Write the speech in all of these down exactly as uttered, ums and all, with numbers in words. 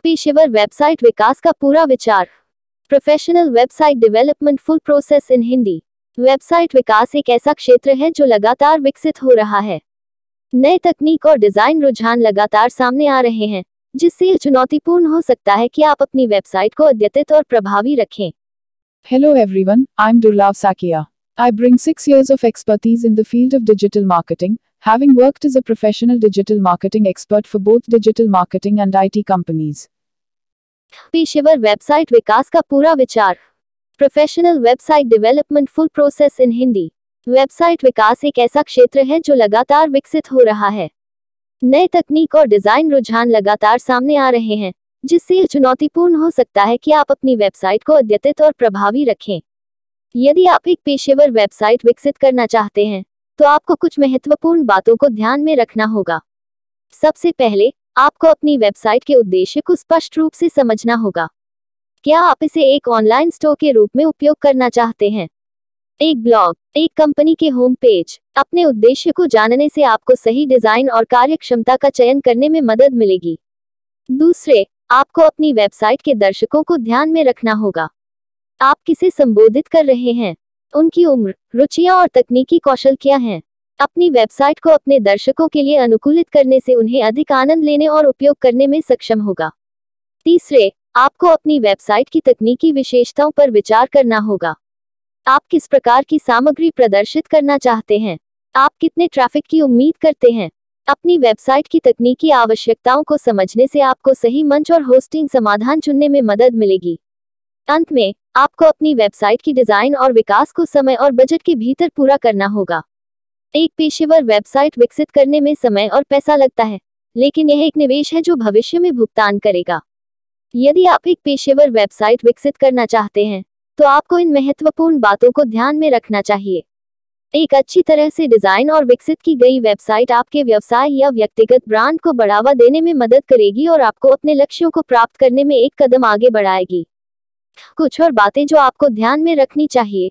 पेशेवर वेबसाइट विकास का पूरा विचार। Professional website development full process in Hindi. Website विकास एक ऐसा क्षेत्र है जो लगातार विकसित हो रहा है। नए तकनीक और डिजाइन रुझान लगातार सामने आ रहे हैं, जिससे यह चुनौतीपूर्ण हो सकता है कि आप अपनी वेबसाइट को अद्यतित और प्रभावी रखें। Hello everyone, I'm Durlav Sakia. I bring six years of expertise in the field of digital marketing, having worked as a professional digital marketing expert for both digital marketing and I T companies. पेशेवर वेबसाइट विकास का पूरा विचार। Professional website development full process in Hindi. Website विकास एक ऐसा क्षेत्र है जो लगातार विकसित हो रहा है। नए तकनीक और डिजाइन रुझान लगातार सामने आ रहे हैं, जिससे यह चुनौतीपूर्ण हो सकता है कि आप अपनी वेबसाइट को अद्यतित और प्रभावी रखें। यदि आप एक पेशेवर वेबसाइट विकसित करना चाहते हैं, तो आपको कुछ महत्वपूर्ण बातों को ध्यान में रखना होगा। सबसे पहले, आपको अपनी वेबसाइट के उद्देश्य को स्पष्ट रूप से समझना होगा। क्या आप इसे एक ऑनलाइन स्टोर के रूप में उपयोग करना चाहते हैं, एक ब्लॉग, एक कंपनी के होम पेज? अपने उद्देश्य को जानने से आपको सही डिजाइन और कार्यक्षमता का चयन करने में मदद मिलेगी। दूसरे, आपको अपनी वेबसाइट के दर्शकों को ध्यान में रखना होगा। आप किसे संबोधित कर रहे हैं, उनकी उम्र, रुचियां और तकनीकी कौशल क्या हैं? अपनी वेबसाइट को अपने दर्शकों के लिए अनुकूलित करने से उन्हें अधिक आनंद लेने और उपयोग करने में सक्षम होगा। तीसरे, आपको अपनी वेबसाइट की तकनीकी विशेषताओं पर विचार करना होगा। आप किस प्रकार की सामग्री प्रदर्शित करना चाहते हैं? आप कितने ट्रैफिक की उम्मीद करते हैं? अपनी वेबसाइट की तकनीकी आवश्यकताओं को समझने से आपको सही मंच और होस्टिंग समाधान चुनने में मदद मिलेगी। अंत में, आपको अपनी वेबसाइट की डिजाइन और विकास को समय और बजट के भीतर पूरा करना होगा। एक पेशेवर वेबसाइट विकसित करने में समय और पैसा लगता है, लेकिन यह एक निवेश है जो भविष्य में भुगतान करेगा। यदि आप एक पेशेवर वेबसाइट विकसित करना चाहते हैं, तो आपको इन महत्वपूर्ण बातों को ध्यान में रखना चाहिए। एक अच्छी तरह से डिजाइन और विकसित की गई वेबसाइट आपके व्यवसाय या व्यक्तिगत ब्रांड को बढ़ावा देने में मदद करेगी और आपको अपने लक्ष्यों को प्राप्त करने में एक कदम आगे बढ़ाएगी। कुछ और बातें जो आपको ध्यान में रखनी चाहिए।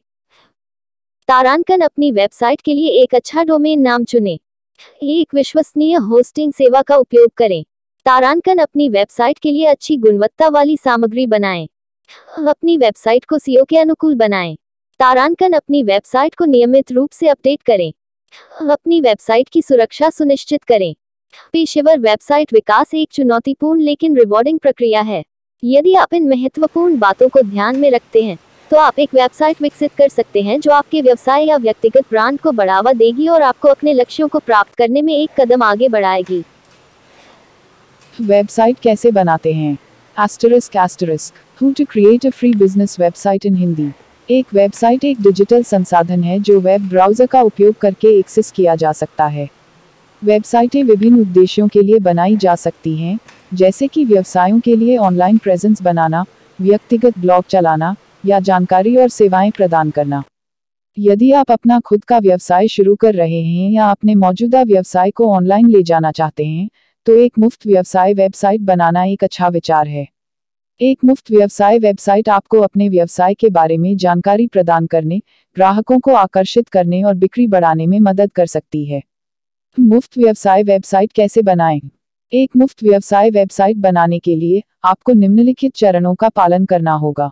तारांकन, अपनी वेबसाइट के लिए एक अच्छा डोमेन नाम चुनें। एक विश्वसनीय होस्टिंग सेवा का उपयोग करें। तारांकन, अपनी वेबसाइट के लिए अच्छी गुणवत्ता वाली सामग्री बनाएं। अपनी वेबसाइट को सीओ के अनुकूल बनाएं। तारांकन, अपनी वेबसाइट को नियमित रूप से अपडेट करें। अपनी वेबसाइट की सुरक्षा सुनिश्चित करें। पेशेवर वेबसाइट विकास एक चुनौतीपूर्ण लेकिन रिवॉर्डिंग प्रक्रिया है। यदि आप इन महत्वपूर्ण बातों को ध्यान में रखते हैं, तो आप एक वेबसाइट विकसित कर सकते हैं जो आपके व्यवसाय या व्यक्तिगत ब्रांड को बढ़ावा देगी और आपको अपने लक्ष्यों को प्राप्त करने में एक कदम आगे बढ़ाएगी। वेबसाइट कैसे बनाते हैं? Asterisk asterisk. How to create a free business website in Hindi. एक वेबसाइट एक डिजिटल संसाधन है जो वेब ब्राउज़र का उपयोग करके एक्सेस किया जा सकता है। वेबसाइटें विभिन्न उद्देश्यों के लिए बनाई जा सकती हैं, जैसे कि व्यवसायों के लिए ऑनलाइन प्रेजेंस बनाना, व्यक्तिगत ब्लॉग चलाना, या जानकारी और सेवाएं प्रदान करना। यदि आप अपना खुद का व्यवसाय शुरू कर रहे हैं या अपने मौजूदा व्यवसाय को ऑनलाइन ले जाना चाहते हैं, तो एक मुफ्त व्यवसाय वेबसाइट बनाना एक अच्छा विचार है। एक मुफ्त व्यवसाय वेबसाइट आपको अपने व्यवसाय के बारे में जानकारी प्रदान करने, ग्राहकों को आकर्षित करने और बिक्री बढ़ाने में मदद कर सकती है। मुफ्त व्यवसाय वेबसाइट कैसे बनाएं? एक मुफ्त व्यवसाय वेबसाइट बनाने के लिए आपको निम्नलिखित चरणों का पालन करना होगा।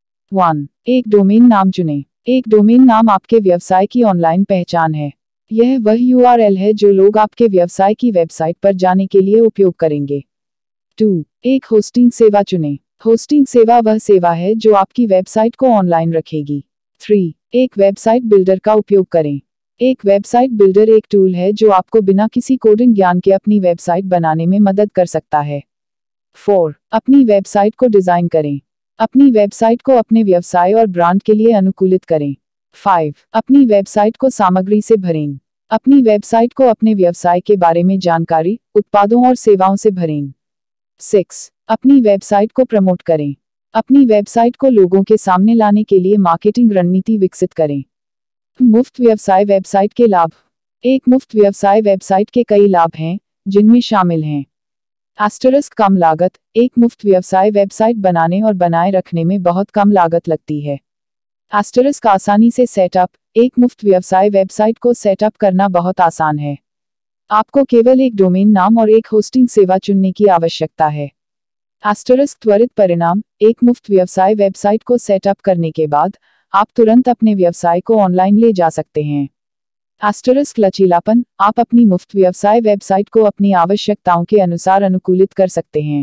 वन. एक डोमेन नाम चुनें। एक डोमेन नाम आपके व्यवसाय की ऑनलाइन पहचान है। यह वह यू आर एल है जो लोग आपके व्यवसाय की वेबसाइट पर जाने के लिए उपयोग करेंगे। टू. एक होस्टिंग सेवा चुनें। होस्टिंग सेवा वह सेवा है जो आपकी वेबसाइट को ऑनलाइन रखेगी। थ्री. एक वेबसाइट बिल्डर का उपयोग करें। एक वेबसाइट बिल्डर एक टूल है जो आपको बिना किसी कोडिंग ज्ञान के अपनी वेबसाइट बनाने में मदद कर सकता है। फोर. अपनी वेबसाइट को डिजाइन करें। अपनी वेबसाइट को अपने व्यवसाय और ब्रांड के लिए अनुकूलित करें। फाइव. अपनी वेबसाइट को सामग्री से भरें। अपनी वेबसाइट को अपने व्यवसाय के बारे में जानकारी, उत्पादों और सेवाओं से भरें। सिक्स. अपनी वेबसाइट को प्रमोट करें। अपनी वेबसाइट को लोगों के सामने लाने के लिए मार्केटिंग रणनीति विकसित करें। मुफ्त व्यवसाय वेबसाइट के लाभ। एक मुफ्त व्यवसाय वेबसाइट के कई लाभ हैं, जिनमें शामिल हैं। एस्टरिस्क कम लागत। एक मुफ्त व्यवसाय वेबसाइट बनाने और बनाए रखने में बहुत कम लागत लगती है। एस्टरिस्क आसानी से सेटअप। एक मुफ्त व्यवसाय वेबसाइट को सेटअप करना बहुत आसान है। आपको केवल एक डोमेन नाम और एक होस्टिंग सेवा चुनने की आवश्यकता है। एस्टरिस्क त्वरित परिणाम, एक मुफ्त व्यवसाय वेबसाइट को सेटअप करने के बाद आप तुरंत अपने व्यवसाय को ऑनलाइन ले जा सकते हैं। एस्टरिस्क लचीलापन, आप अपनी मुफ्त व्यवसाय वेबसाइट को अपनी आवश्यकताओं के अनुसार अनुकूलित कर सकते हैं।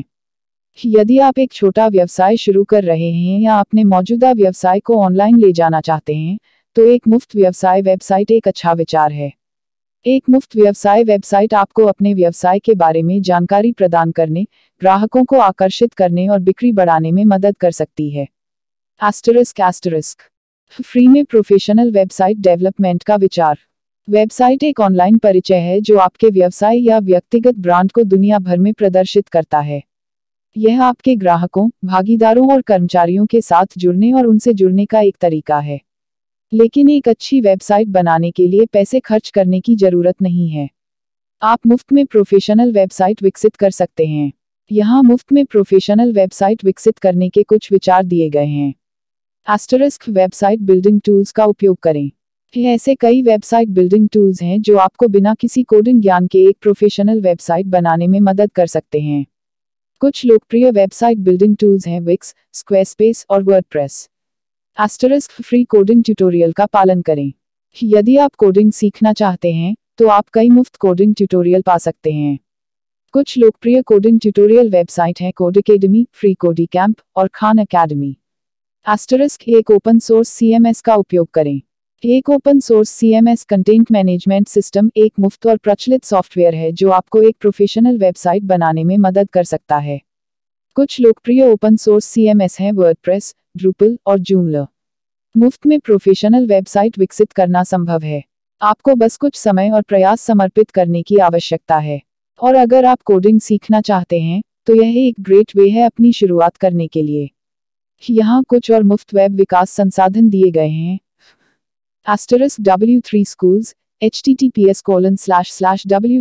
यदि आप एक छोटा व्यवसाय शुरू कर रहे हैं या अपने मौजूदा व्यवसाय को ऑनलाइन ले जाना चाहते हैं, तो एक मुफ्त व्यवसाय वेबसाइट एक अच्छा विचार है। एक मुफ्त व्यवसाय वेबसाइट आपको अपने व्यवसाय के बारे में जानकारी प्रदान करने, ग्राहकों को आकर्षित करने और बिक्री बढ़ाने में मदद कर सकती है। एस्टरिस्क एस्टरिस्क फ्री में प्रोफेशनल वेबसाइट डेवलपमेंट का विचार। वेबसाइट एक ऑनलाइन परिचय है जो आपके व्यवसाय या व्यक्तिगत ब्रांड को दुनिया भर में प्रदर्शित करता है। यह आपके ग्राहकों, भागीदारों और कर्मचारियों के साथ जुड़ने और उनसे जुड़ने का एक तरीका है। लेकिन एक अच्छी वेबसाइट बनाने के लिए पैसे खर्च करने की जरूरत नहीं है। आप मुफ्त में प्रोफेशनल वेबसाइट विकसित कर सकते हैं। यहाँ मुफ्त में प्रोफेशनल वेबसाइट विकसित करने के कुछ विचार दिए गए हैं। एस्टरिस्क वेबसाइट बिल्डिंग टूल्स का उपयोग करें। ऐसे कई वेबसाइट बिल्डिंग टूल्स हैं जो आपको बिना किसी कोडिंग ज्ञान के एक प्रोफेशनल वेबसाइट बनाने में मदद कर सकते हैं। कुछ लोकप्रिय वेबसाइट बिल्डिंग टूल्स हैं विक्स, स्क्वेयरस्पेस और WordPress. Asterisk free coding tutorial का पालन करें। यदि आप कोडिंग सीखना चाहते हैं, तो आप कई मुफ्त कोडिंग ट्यूटोरियल पा सकते हैं। कुछ लोकप्रिय कोडिंग ट्यूटोरियल वेबसाइट हैं कोडएकेडमी, फ्री कोडी कैंप और खान अकेडमी। एस्टरिस्क एक ओपन सोर्स सीएमएस का उपयोग करें। एक open source CMS content management system एक मुफ्त और प्रचलित सॉफ्टवेयर है जो आपको एक प्रोफेशनल वेबसाइट बनाने में मदद कर सकता है। कुछ लोकप्रिय ओपन सोर्स सीएमएस हैं वर्डप्रेस, ड्रूपल और जूमला। मुफ्त में प्रोफेशनल वेबसाइट विकसित करना संभव है। आपको बस कुछ समय और प्रयास समर्पित करने की आवश्यकता है। और अगर आप कोडिंग सीखना चाहते हैं, तो यह एक ग्रेट वे है अपनी शुरुआत करने के लिए। यहाँ कुछ और मुफ्त वेब विकास संसाधन दिए गए हैं। Asterisk W three Schools, https colon slash slash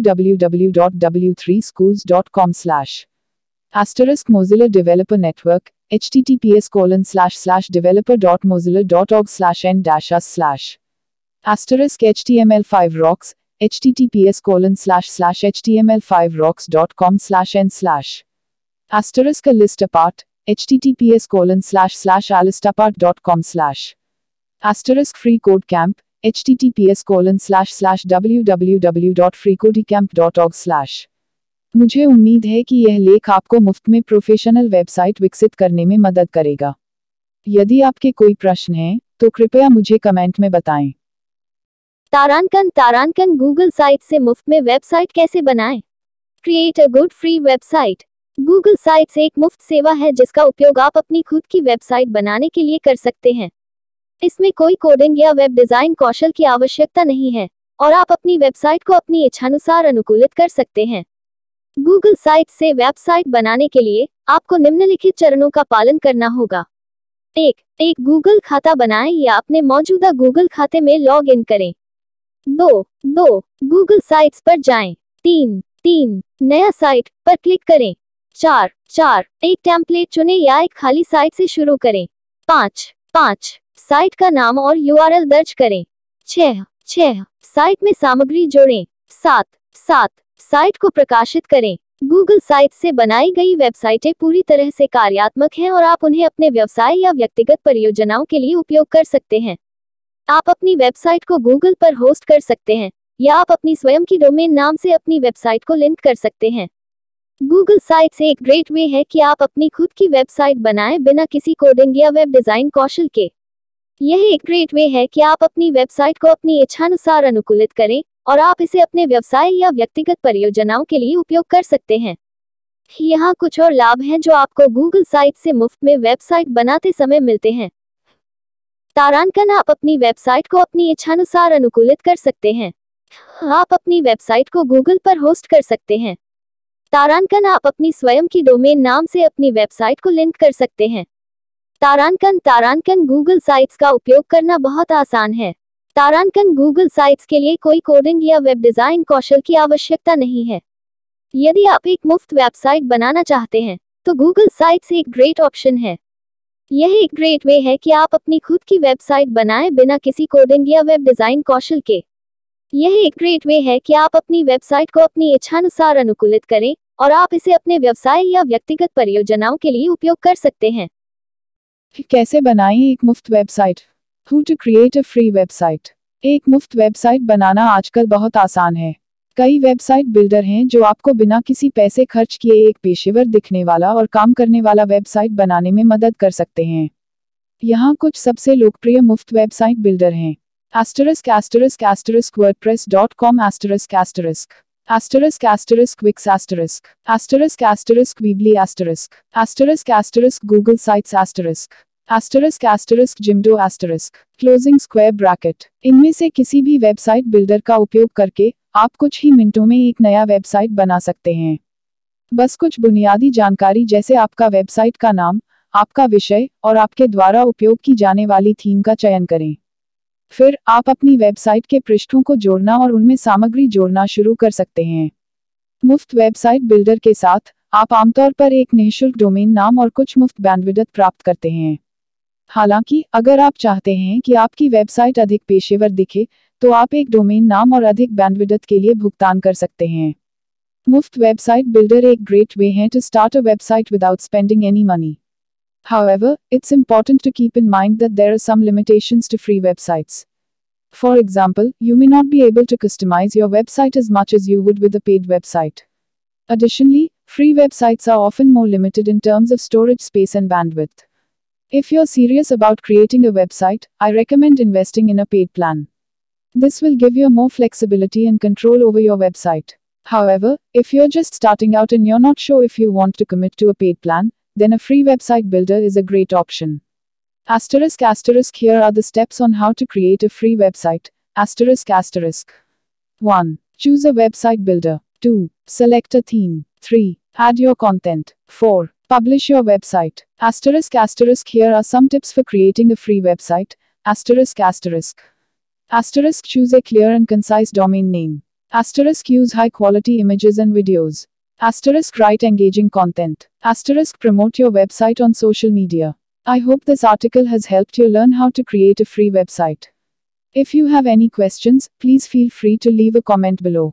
www dot w three schools dot com slash Asterisk Mozilla Developer Network, https colon slash slash developer dot mozilla dot org slash n dash us slash Asterisk H T M L five rocks, https colon slash slash html five rocks dot com slash n slash Asterisk A List Apart, https colon slash slash alistapart dot com slash Asterisk Free Code Camp, https colon slash slash www dot freecodecamp dot org slash मुझे उम्मीद है कि यह लेख आपको मुफ्त में professional website विकसित करने में मदद करेगा। यदि आपके कोई प्रश्न हैं, तो कृपया मुझे कमेंट में बताएं। तारांकन तारांकन गूगल साइट से मुफ्त में वेबसाइट कैसे बनाएं? Create a good free website. Google sites एक मुफ्त सेवा है जिसका उपयोग आप अपनी खुद की वेबसाइट बनाने के लिए कर सकते हैं। इसमें कोई कोडिंग या वेब डिजाइन कौशल की आवश्यकता नहीं है और आप अपनी वेबसाइट को अपनी इच्छानुसार अनुकूलित कर सकते हैं। गूगल साइट से वेबसाइट बनाने के लिए आपको निम्नलिखित चरणों का पालन करना होगा। एक एक गूगल खाता बनाएं या अपने मौजूदा गूगल खाते में लॉग इन करें। दो दो गूगल साइट्स पर जाएं। तीन तीन नया साइट पर क्लिक करें। चार चार एक टेम्पलेट चुनें या एक खाली साइट से शुरू करें। पाँच पाँच साइट का नाम और यूआरएल दर्ज करें। छह छह साइट में सामग्री जोड़ें। सात सात साइट को प्रकाशित करें। गूगल साइट से बनाई गई वेबसाइटें पूरी तरह से कार्यात्मक हैं और आप उन्हें अपने व्यवसाय या व्यक्तिगत परियोजनाओं के लिए उपयोग कर सकते हैं। आप अपनी वेबसाइट को गूगल पर होस्ट कर सकते हैं या आप अपनी स्वयं की डोमेन नाम से अपनी वेबसाइट को लिंक कर सकते हैं। गूगल साइट्स एक ग्रेट वे है कि आप अपनी खुद की वेबसाइट बनाएं बिना किसी कोडिंग या वेब डिजाइन कौशल के। यह एक ग्रेट वे है कि आप अपनी वेबसाइट को अपनी इच्छानुसार अनुकूलित करें और आप इसे अपने व्यवसाय या व्यक्तिगत परियोजनाओं के लिए उपयोग कर सकते हैं। यहाँ कुछ और लाभ हैं जो आपको गूगल साइट से मुफ्त में वेबसाइट बनाते समय मिलते हैं। तारांकन आप अपनी वेबसाइट को अपनी इच्छानुसार अनुकूलित कर सकते हैं। आप अपनी वेबसाइट को गूगल पर होस्ट कर सकते हैं। तारांकन आप अपनी स्वयं की डोमेन नाम से अपनी वेबसाइट को लिंक कर सकते हैं। तारांकन तारांकन गूगल साइट्स का उपयोग करना बहुत आसान है। तारांकन गूगल साइट्स के लिए कोई कोडिंग या वेब डिजाइन कौशल की आवश्यकता नहीं है। यदि आप एक मुफ्त वेबसाइट बनाना चाहते हैं, तो गूगल साइट्स एक ग्रेट ऑप्शन है। यह एक ग्रेट वे है कि आप अपनी खुद की वेबसाइट बनाएं बिना किसी कोडिंग या वेब डिजाइन कौशल के। यह एक ग्रेट वे है कि आप अपनी वेबसाइट को अपनी इच्छानुसार अनुकूलित करें और आप इसे अपने व्यवसाय या व्यक्तिगत परियोजनाओं के लिए उपयोग कर सकते हैं। कैसे बनाएं एक मुफ्त website? How to create a free website? एक मुफ्त वेबसाइट बनाना आजकल बहुत आसान है। कई वेबसाइट बिल्डर हैं जो आपको बिना किसी पैसे खर्च किए एक पेशेवर दिखने वाला और काम करने वाला वेबसाइट बनाने में मदद कर सकते हैं। यहाँ कुछ सबसे लोकप्रिय मुफ्त वेबसाइट बिल्डर हैं। Asterisk asterisk asterisk WordPress dot com asterisk asterisk asterisk asterisk Wix asterisk asterisk asterisk Weebly asterisk asterisk asterisk Google Sites asterisk asterisk asterisk Jimdo asterisk closing square bracket। इनमें से किसी भी वेबसाइट बिल्डर का उपयोग करके आप कुछ ही मिनटों में एक नया वेबसाइट बना सकते हैं। बस कुछ बुनियादी जानकारी जैसे आपका वेबसाइट का नाम, आपका विषय और आपके द्वारा उपयोग की जाने वाली थीम का चयन करें। फिर आप अपनी वेबसाइट के पृष्ठों को जोड़ना और उनमें सामग्री जोड़ना शुरू कर सकते हैं। मुफ्त वेबसाइट बिल्डर के साथ आप आमतौर पर एक निःशुल्क डोमेन नाम और कुछ मुफ्त बैंडविड्थ प्राप्त करते हैं। हालांकि अगर आप चाहते हैं कि आपकी वेबसाइट अधिक पेशेवर दिखे, तो आप एक डोमेन नाम और अधिक बैंडविड्थ के लिए भुगतान कर सकते हैं। मुफ्त वेबसाइट बिल्डर एक ग्रेट वे है to start a website without spending any money. However, it's important to keep in mind that there are some limitations to free websites. For example, you may not be able to customize your website as much as you would with a paid website. Additionally, free websites are often more limited in terms of storage space and bandwidth. If you're serious about creating a website, I recommend investing in a paid plan. This will give you more flexibility and control over your website. However, if you're just starting out and you're not sure if you want to commit to a paid plan, then a free website builder is a great option. Asterisk asterisk Here are the steps on how to create a free website. Asterisk asterisk one. Choose a website builder. two. Select a theme. three. Add your content. four. Publish your website. Asterisk asterisk Here are some tips for creating a free website. Asterisk asterisk Asterisk Choose a clear and concise domain name. Asterisk Use high quality images and videos. Asterisk Write engaging content. Asterisk Promote your website on social media. I hope this article has helped you learn how to create a free website. If you have any questions, please feel free to leave a comment below.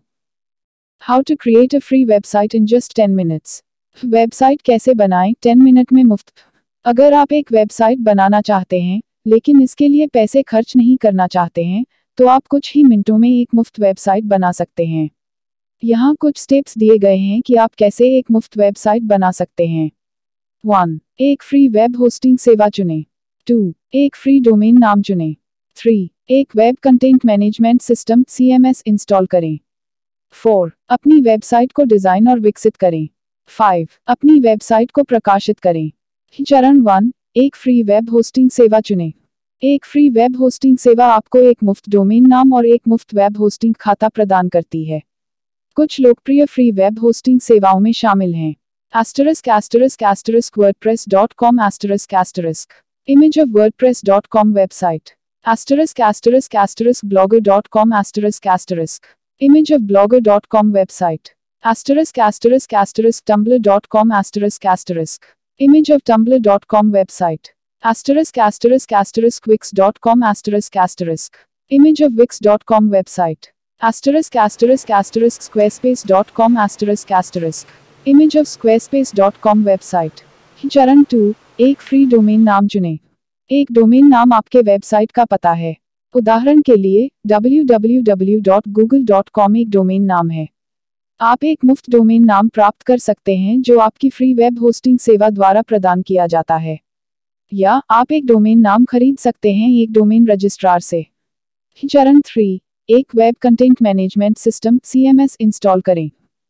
How to create a free website in just ten minutes. Website कैसे बनाएं ten minute में मुफ्त। अगर आप एक website बनाना चाहते हैं, लेकिन इसके लिए पैसे खर्च नहीं करना चाहते हैं, तो आप कुछ ही मिनटों में एक मुफ्त वेबसाइट बना सकते हैं। यहाँ कुछ स्टेप्स दिए गए हैं कि आप कैसे एक मुफ्त वेबसाइट बना सकते हैं। वन. एक फ्री वेब होस्टिंग सेवा चुनें। टू. एक फ्री डोमेन नाम चुनें। थ्री. एक web content management system C M S install करें। फोर. अपनी वेबसाइट को डिजाइन और विकसित करें। फाइव. अपनी वेबसाइट को प्रकाशित करें। चरण वन. एक फ्री वेब होस्टिंग सेवा चुनें। एक फ्री वेब होस्टिंग सेवा आपको एक मुफ्त डोमेन नाम और एक मुफ्त वेब होस्टिंग खाता प्रदान करती है। कुछ लोकप्रिय फ्री वेब होस्टिंग सेवाओं में शामिल हैं asterisk asterisk asterisk WordPress dot com asterisk asterisk image of WordPress dot com website asterisk asterisk asterisk Blogger dot com asterisk asterisk image of Blogger dot com website asterisk asterisk asterisk Tumblr dot com asterisk asterisk image of Tumblr dot com website asterisk asterisk asterisk Wix dot com asterisk asterisk image of Wix dot com website asterisk asterisk asterisk Squarespace dot com asterisk asterisk image of Squarespace dot com website। चरण two. एक free domain नाम चुनें। एक domain नाम आपके website का पता है। उदाहरण के लिए W W W dot Google dot com एक डोमेन नाम है। आप एक मुफ्त डोमेन नाम प्राप्त कर सकते हैं जो आपकी फ्री वेब होस्टिंग सेवा द्वारा प्रदान किया जाता है, या आप एक डोमेन नाम खरीद सकते हैं एक डोमेन रजिस्ट्रार से। चरण थ्री. एक web content management system C M S install करें।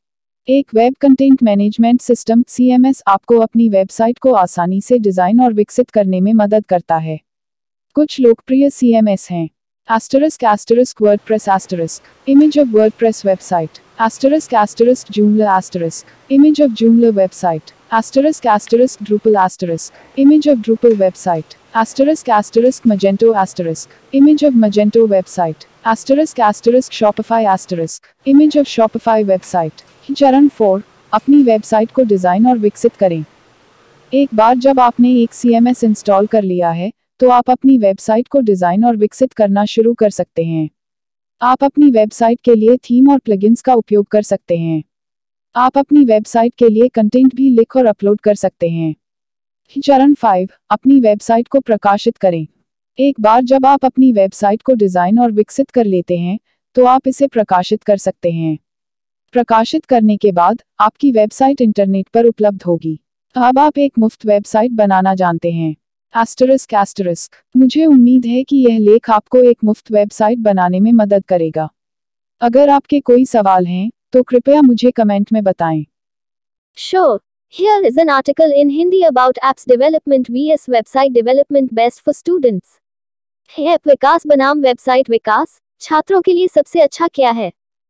एक web content management system C M S आपको अपनी वेबसाइट को आसानी से डिजाइन और विकसित करने में मदद करता है। कुछ लोकप्रिय सी एम एस हैं asterisk asterisk WordPress asterisk image of WordPress website asterisk asterisk Joomla asterisk image of Joomla website asterisk asterisk Drupal asterisk image of Drupal website asterisk asterisk Magento asterisk image of Magento website asterisk asterisk Shopify asterisk image of Shopify website। चरण four. अपनी website को design और विकसित करें। एक बार जब आपने एक सी एम एस इंस्टॉल कर लिया है, तो आप अपनी वेबसाइट को डिजाइन और विकसित करना शुरू कर सकते हैं। आप अपनी वेबसाइट के लिए थीम और प्लगइन्स का उपयोग कर सकते हैं। आप अपनी वेबसाइट के लिए कंटेंट भी लिख और अपलोड कर सकते हैं। चरण फाइव, अपनी वेबसाइट को प्रकाशित करें। एक बार जब आप अपनी वेबसाइट को डिजाइन और विकसित कर लेते हैं, तो आप इसे प्रकाशित कर सकते हैं। प्रकाशित करने के बाद आपकी वेबसाइट इंटरनेट पर उपलब्ध होगी। अब आप एक मुफ्त वेबसाइट बनाना जानते हैं। एस्टरिस्क एस्टरिस्क मुझे उम्मीद है कि यह लेख आपको एक मुफ्त वेबसाइट बनाने में मदद करेगा। अगर आपके कोई सवाल हैं, तो कृपया मुझे कमेंट में बताएं। Sure. Here is an article in Hindi about apps development vs website development best for students. App विकास बनाम वेबसाइट विकास, छात्रों के लिए सबसे अच्छा क्या है?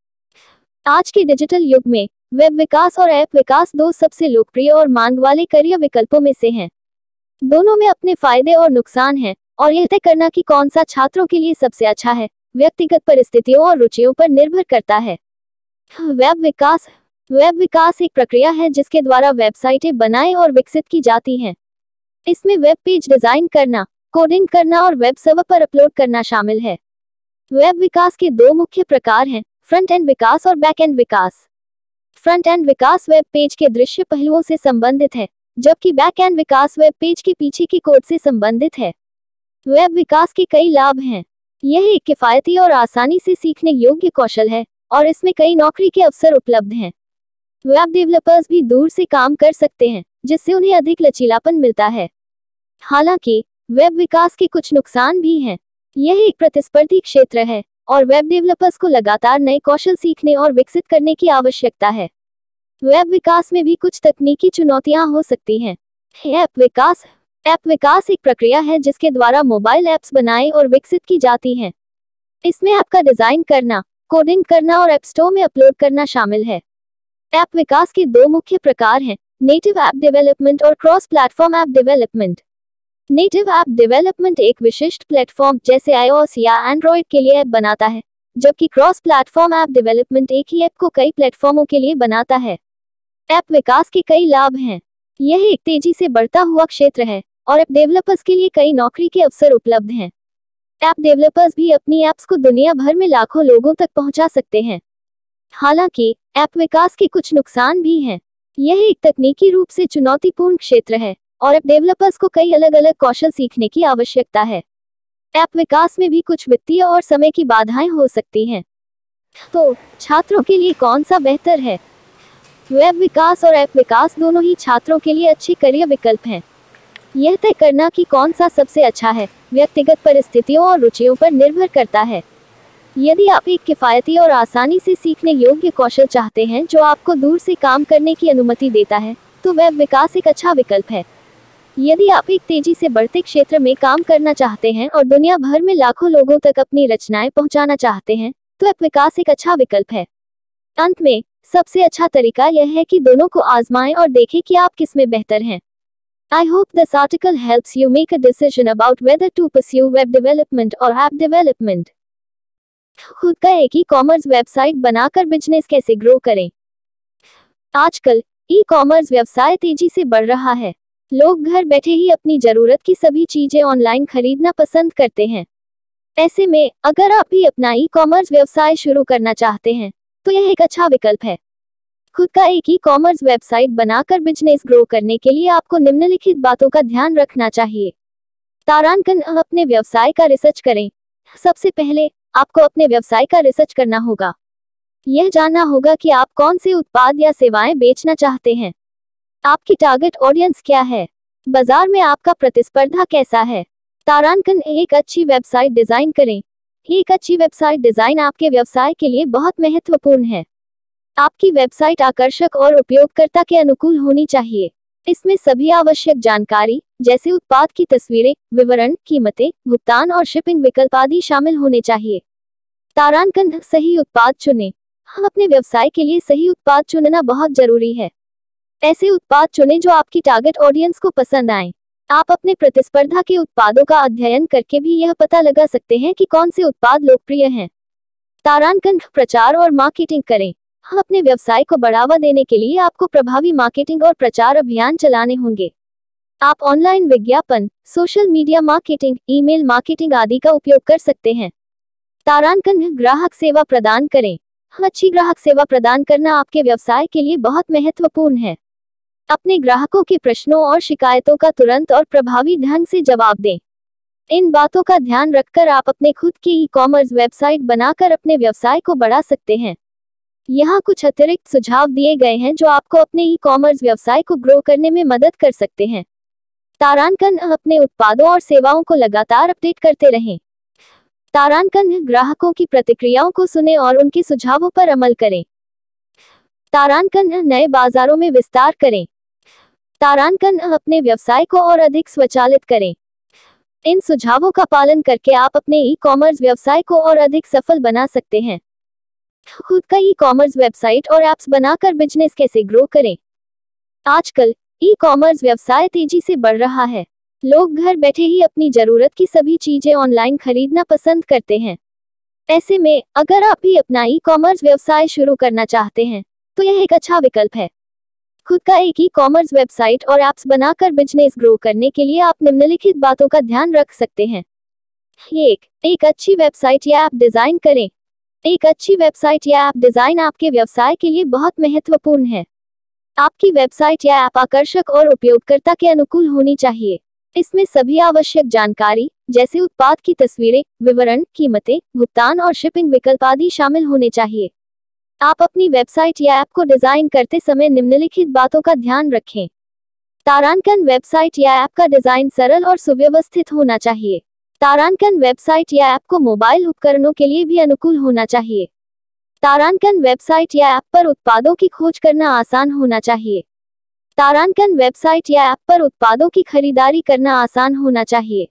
आज के डिजिटल युग में वेब विकास और ऐप विकास दो सबसे लोकप्रिय और मांग वाले करियर विकल्पों में से हैं। दोनों में अपने फायदे और नुकसान हैं, और यह तय करना कि कौन सा छात्रों के लिए सबसे अच्छा है, व्यक्तिगत परिस्थितियों और रुचियों पर निर्भर करता है। वेब विकास वेब विकास एक प्रक्रिया है जिसके द्वारा वेबसाइटें बनाई और विकसित की जाती हैं। इसमें वेब पेज डिजाइन करना, कोडिंग करना और वेब सर्वर पर अपलोड करना शामिल है। वेब विकास के दो मुख्य प्रकार हैं, फ्रंट एंड विकास और बैक एंड विकास। फ्रंट एंड विकास वेब पेज के दृश्य पहलुओं से संबंधित है, जबकि बैक एंड विकास वेब पेज के पीछे की कोड से संबंधित है। वेब विकास के कई लाभ हैं। यह एक किफायती और आसानी से सीखने योग्य कौशल है, और इसमें कई नौकरी के अवसर उपलब्ध हैं। वेब डेवलपर्स भी दूर से काम कर सकते हैं, जिससे उन्हें अधिक लचीलापन मिलता है। हालांकि वेब विकास के कुछ नुकसान भी हैं। यह एक प्रतिस्पर्धी क्षेत्र है, और वेब डेवलपर्स को लगातार नए कौशल सीखने और विकसित करने की आवश्यकता है। वेब विकास में भी कुछ तकनीकी चुनौतियां हो सकती हैं। ऐप विकास ऐप विकास एक प्रक्रिया है जिसके द्वारा मोबाइल ऐप्स बनाए और विकसित की जाती हैं। इसमें ऐप का डिजाइन करना, कोडिंग करना और ऐप स्टोर में अपलोड करना शामिल है। ऐप विकास के दो मुख्य प्रकार हैं, नेटिव ऐप डेवलपमेंट और cross platform app development. Native app development एक विशिष्ट प्लेटफॉर्म जैसे आईओएस या एंड्रॉयड के लिए ऐप बनाता है, जबकि क्रॉस प्लेटफॉर्म ऐप डेवलपमेंट एक ही ऐप को कई प्लेटफॉर्मों के लिए बनाता है। ऐप विकास के कई लाभ हैं। यह एक तेजी से बढ़ता हुआ क्षेत्र है, और ऐप डेवलपर्स के लिए कई नौकरी के अवसर उपलब्ध हैं। ऐप डेवलपर्स भी अपनी ऐप्स को दुनिया भर में लाखों लोगों तक पहुंचा सकते हैं। हालांकि ऐप विकास के कुछ नुकसान भी हैं। यह एक तकनीकी रूप से चुनौतीपूर्ण क्षेत्र है, और ऐप डेवलपर्स को कई अलग अलग कौशल सीखने की आवश्यकता है। ऐप विकास में भी कुछ वित्तीय और समय की बाधाएं हो सकती हैं। तो छात्रों के लिए कौन सा बेहतर है? वेब विकास और ऐप विकास दोनों ही छात्रों के लिए अच्छे करियर विकल्प हैं। यह तय करना कि कौन सा सबसे अच्छा है, व्यक्तिगत परिस्थितियों और रुचियों पर निर्भर करता है। यदि आप एक किफायती और आसानी से सीखने योग्य कौशल चाहते हैं जो आपको दूर से काम करने की अनुमति देता है, तो वेब विकास एक अच्छा विकल्प है। यदि आप एक तेजी से बढ़ते क्षेत्र में काम करना चाहते हैं और दुनिया भर में लाखों लोगों तक अपनी रचनाएं पहुंचाना चाहते हैं, तो ऐप विकास एक अच्छा विकल्प है। अंत में सबसे अच्छा तरीका यह है कि दोनों को आजमाएं और देखें कि आप किस में बेहतर हैं। I hope this article helps you make a decision about whether to pursue web development or app development. खुद का एक ई कॉमर्स वेबसाइट बनाकर बिजनेस कैसे ग्रो करें? आजकल ई कॉमर्स व्यवसाय तेजी से बढ़ रहा है। लोग घर बैठे ही अपनी जरूरत की सभी चीजें ऑनलाइन खरीदना पसंद करते हैं। ऐसे में अगर आप भी अपना ई कॉमर्स व्यवसाय शुरू करना चाहते हैं, तो यह एक अच्छा विकल्प है। खुद का एक ई कॉमर्स वेबसाइट बनाकर बिजनेस ग्रो करने के लिए आपको निम्नलिखित बातों का ध्यान रखना चाहिए। तारांकन अपने व्यवसाय का रिसर्च करें। सबसे पहले आपको अपने व्यवसाय का रिसर्च करना होगा। यह जानना होगा कि आप कौन से उत्पाद या सेवाएं बेचना चाहते हैं। आपकी टारगेट ऑडियंस क्या है? बाजार में आपका प्रतिस्पर्धा कैसा है? तारांकन एक अच्छी वेबसाइट डिजाइन करें। एक अच्छी वेबसाइट डिजाइन आपके व्यवसाय के लिए बहुत महत्वपूर्ण है। आपकी वेबसाइट आकर्षक और उपयोगकर्ता के अनुकूल होनी चाहिए। इसमें सभी आवश्यक जानकारी जैसे उत्पाद की तस्वीरें, विवरण, कीमतें, भुगतान और शिपिंग विकल्प आदि शामिल होने चाहिए। तारांकन सही उत्पाद चुनें। हम अपने व्यवसाय के लिए सही उत्पाद चुनना बहुत जरूरी है। ऐसे उत्पाद चुनें जो आपकी टारगेट ऑडियंस को पसंद आए। आप अपने प्रतिस्पर्धा के उत्पादों का अध्ययन करके भी यह पता लगा सकते हैं कि कौन से उत्पाद लोकप्रिय हैं। तारांकन प्रचार और मार्केटिंग करें। हम अपने व्यवसाय को बढ़ावा देने के लिए आपको प्रभावी मार्केटिंग और प्रचार अभियान चलाने होंगे। आप ऑनलाइन विज्ञापन, social media marketing, email marketing आदि का उपयोग कर सकते हैं। तारांकन ग्राहक सेवा प्रदान करें। अच्छी ग्राहक सेवा प्रदान करना आपके व्यवसाय के लिए बहुत महत्वपूर्ण है। अपने ग्राहकों के प्रश्नों और शिकायतों का तुरंत और प्रभावी ढंग से जवाब दें। इन बातों का ध्यान रखकर आप अपने खुद की ई कॉमर्स वेबसाइट बनाकर अपने व्यवसाय को बढ़ा सकते हैं। यहाँ कुछ अतिरिक्त सुझाव दिए गए हैं जो आपको अपने ई कॉमर्स व्यवसाय को ग्रो करने में मदद कर सकते हैं। तारांकन, अपने उत्पादों और सेवाओं को लगातार अपडेट करते रहें। तारांकन, ग्राहकों की प्रतिक्रियाओं को सुनें और उनके सुझावों पर अमल करें। तारांकन, नए बाजारों में विस्तार करें। तारांकन, अपने व्यवसाय को और अधिक स्वचालित करें। इन सुझावों का पालन करके आप अपने ई कॉमर्स व्यवसाय को और अधिक सफल बना सकते हैं। खुद का ई कॉमर्स वेबसाइट और ऐप्स बनाकर बिजनेस कैसे ग्रो करें। आजकल ई कॉमर्स व्यवसाय तेजी से बढ़ रहा है। लोग घर बैठे ही अपनी जरूरत की सभी चीजें ऑनलाइन खरीदना पसंद करते हैं। ऐसे में अगर आप भी अपना ई कॉमर्स व्यवसाय शुरू करना चाहते हैं तो यह एक अच्छा विकल्प है। खुद का एक ई कॉमर्स वेबसाइट और ऐप्स बनाकर बिजनेस ग्रो करने के लिए आप निम्नलिखित बातों का ध्यान रख सकते हैं। एक एक अच्छी वेबसाइट या ऐप डिजाइन करें। एक अच्छी वेबसाइट या ऐप डिजाइन आपके व्यवसाय के लिए बहुत महत्वपूर्ण है। आपकी वेबसाइट या ऐप आकर्षक और उपयोगकर्ता के अनुकूल होनी चाहिए। इसमें सभी आवश्यक जानकारी जैसे उत्पाद की तस्वीरें, विवरण, कीमतें, भुगतान और शिपिंग विकल्प आदि शामिल होने चाहिए। आप अपनी वेबसाइट या ऐप को डिजाइन करते समय निम्नलिखित बातों का ध्यान रखें। तारांकन, वेबसाइट या ऐप का डिजाइन सरल और सुव्यवस्थित होना चाहिए। तारांकन, वेबसाइट या ऐप को मोबाइल उपकरणों के लिए भी अनुकूल होना चाहिए। तारांकन, वेबसाइट या ऐप पर उत्पादों की खोज करना आसान होना चाहिए। तारांकन, वेबसाइट या ऐप पर उत्पादों की खरीदारी करना आसान होना चाहिए।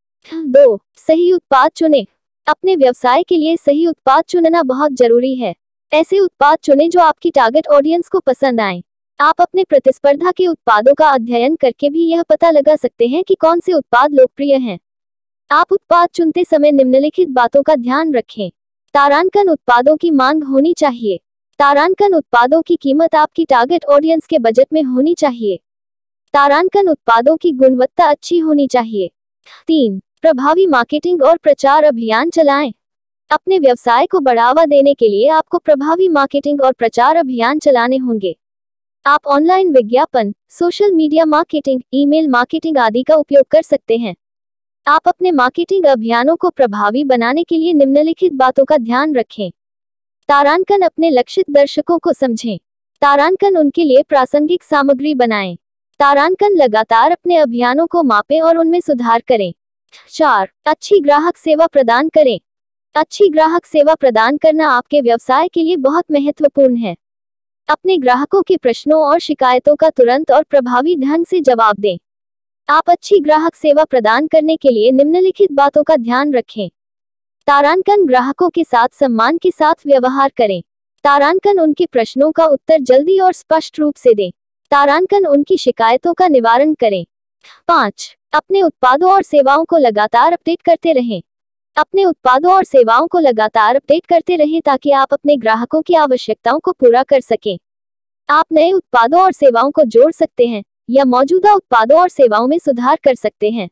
दो सही उत्पाद चुनें। अपने व्यवसाय के लिए सही उत्पाद चुनना बहुत जरूरी है। ऐसे उत्पाद चुनें जो आपकी टारगेट ऑडियंस को पसंद आए। आप अपने प्रतिस्पर्धा के उत्पादों का अध्ययन करके भी यह पता लगा सकते हैं कि कौन से उत्पाद लोकप्रिय हैं। आप उत्पाद चुनते समय निम्नलिखित बातों का ध्यान रखें। तारांकन, उत्पादों की मांग होनी चाहिए। तारांकन, उत्पादों की कीमत आपकी टारगेट ऑडियंस के बजट में होनी चाहिए। तारांकन, उत्पादों की गुणवत्ता अच्छी होनी चाहिए। तीन प्रभावी मार्केटिंग और प्रचार अभियान चलाएं। अपने व्यवसाय को बढ़ावा देने के लिए आपको प्रभावी मार्केटिंग और प्रचार अभियान चलाने होंगे। आप ऑनलाइन विज्ञापन, social media marketing, email marketing आदि का उपयोग कर सकते हैं। आप अपने मार्केटिंग अभियानों को प्रभावी बनाने के लिए निम्नलिखित बातों का ध्यान रखें। तारांकन, अपने लक्षित दर्शकों को समझें। तारांकन, उनके लिए प्रासंगिक सामग्री बनाएं। तारांकन, लगातार अपने अभियानों को मापें और उनमें सुधार करें। चार अच्छी ग्राहक सेवा प्रदान करें। अच्छी ग्राहक सेवा प्रदान करना आपके व्यवसाय के लिए बहुत महत्वपूर्ण है। अपने ग्राहकों के प्रश्नों और शिकायतों का तुरंत और प्रभावी ढंग से जवाब दें। आप अच्छी ग्राहक सेवा प्रदान करने के लिए निम्नलिखित बातों का ध्यान रखें। तारांकन, ग्राहकों के साथ सम्मान के साथ व्यवहार करें। तारांकन, उनके प्रश्नों का उत्तर जल्दी और स्पष्ट रूप से दें। तारांकन, उनकी शिकायतों का निवारण करें। पाँच अपने उत्पादों और सेवाओं को लगातार अपडेट करते रहें। अपने उत्पादों और सेवाओं को लगातार अपडेट करते रहें ताकि आप अपने ग्राहकों की आवश्यकताओं को पूरा कर सकें। आप नए उत्पादों और सेवाओं को जोड़ सकते हैं या मौजूदा उत्पादों और सेवाओं में सुधार कर सकते हैं।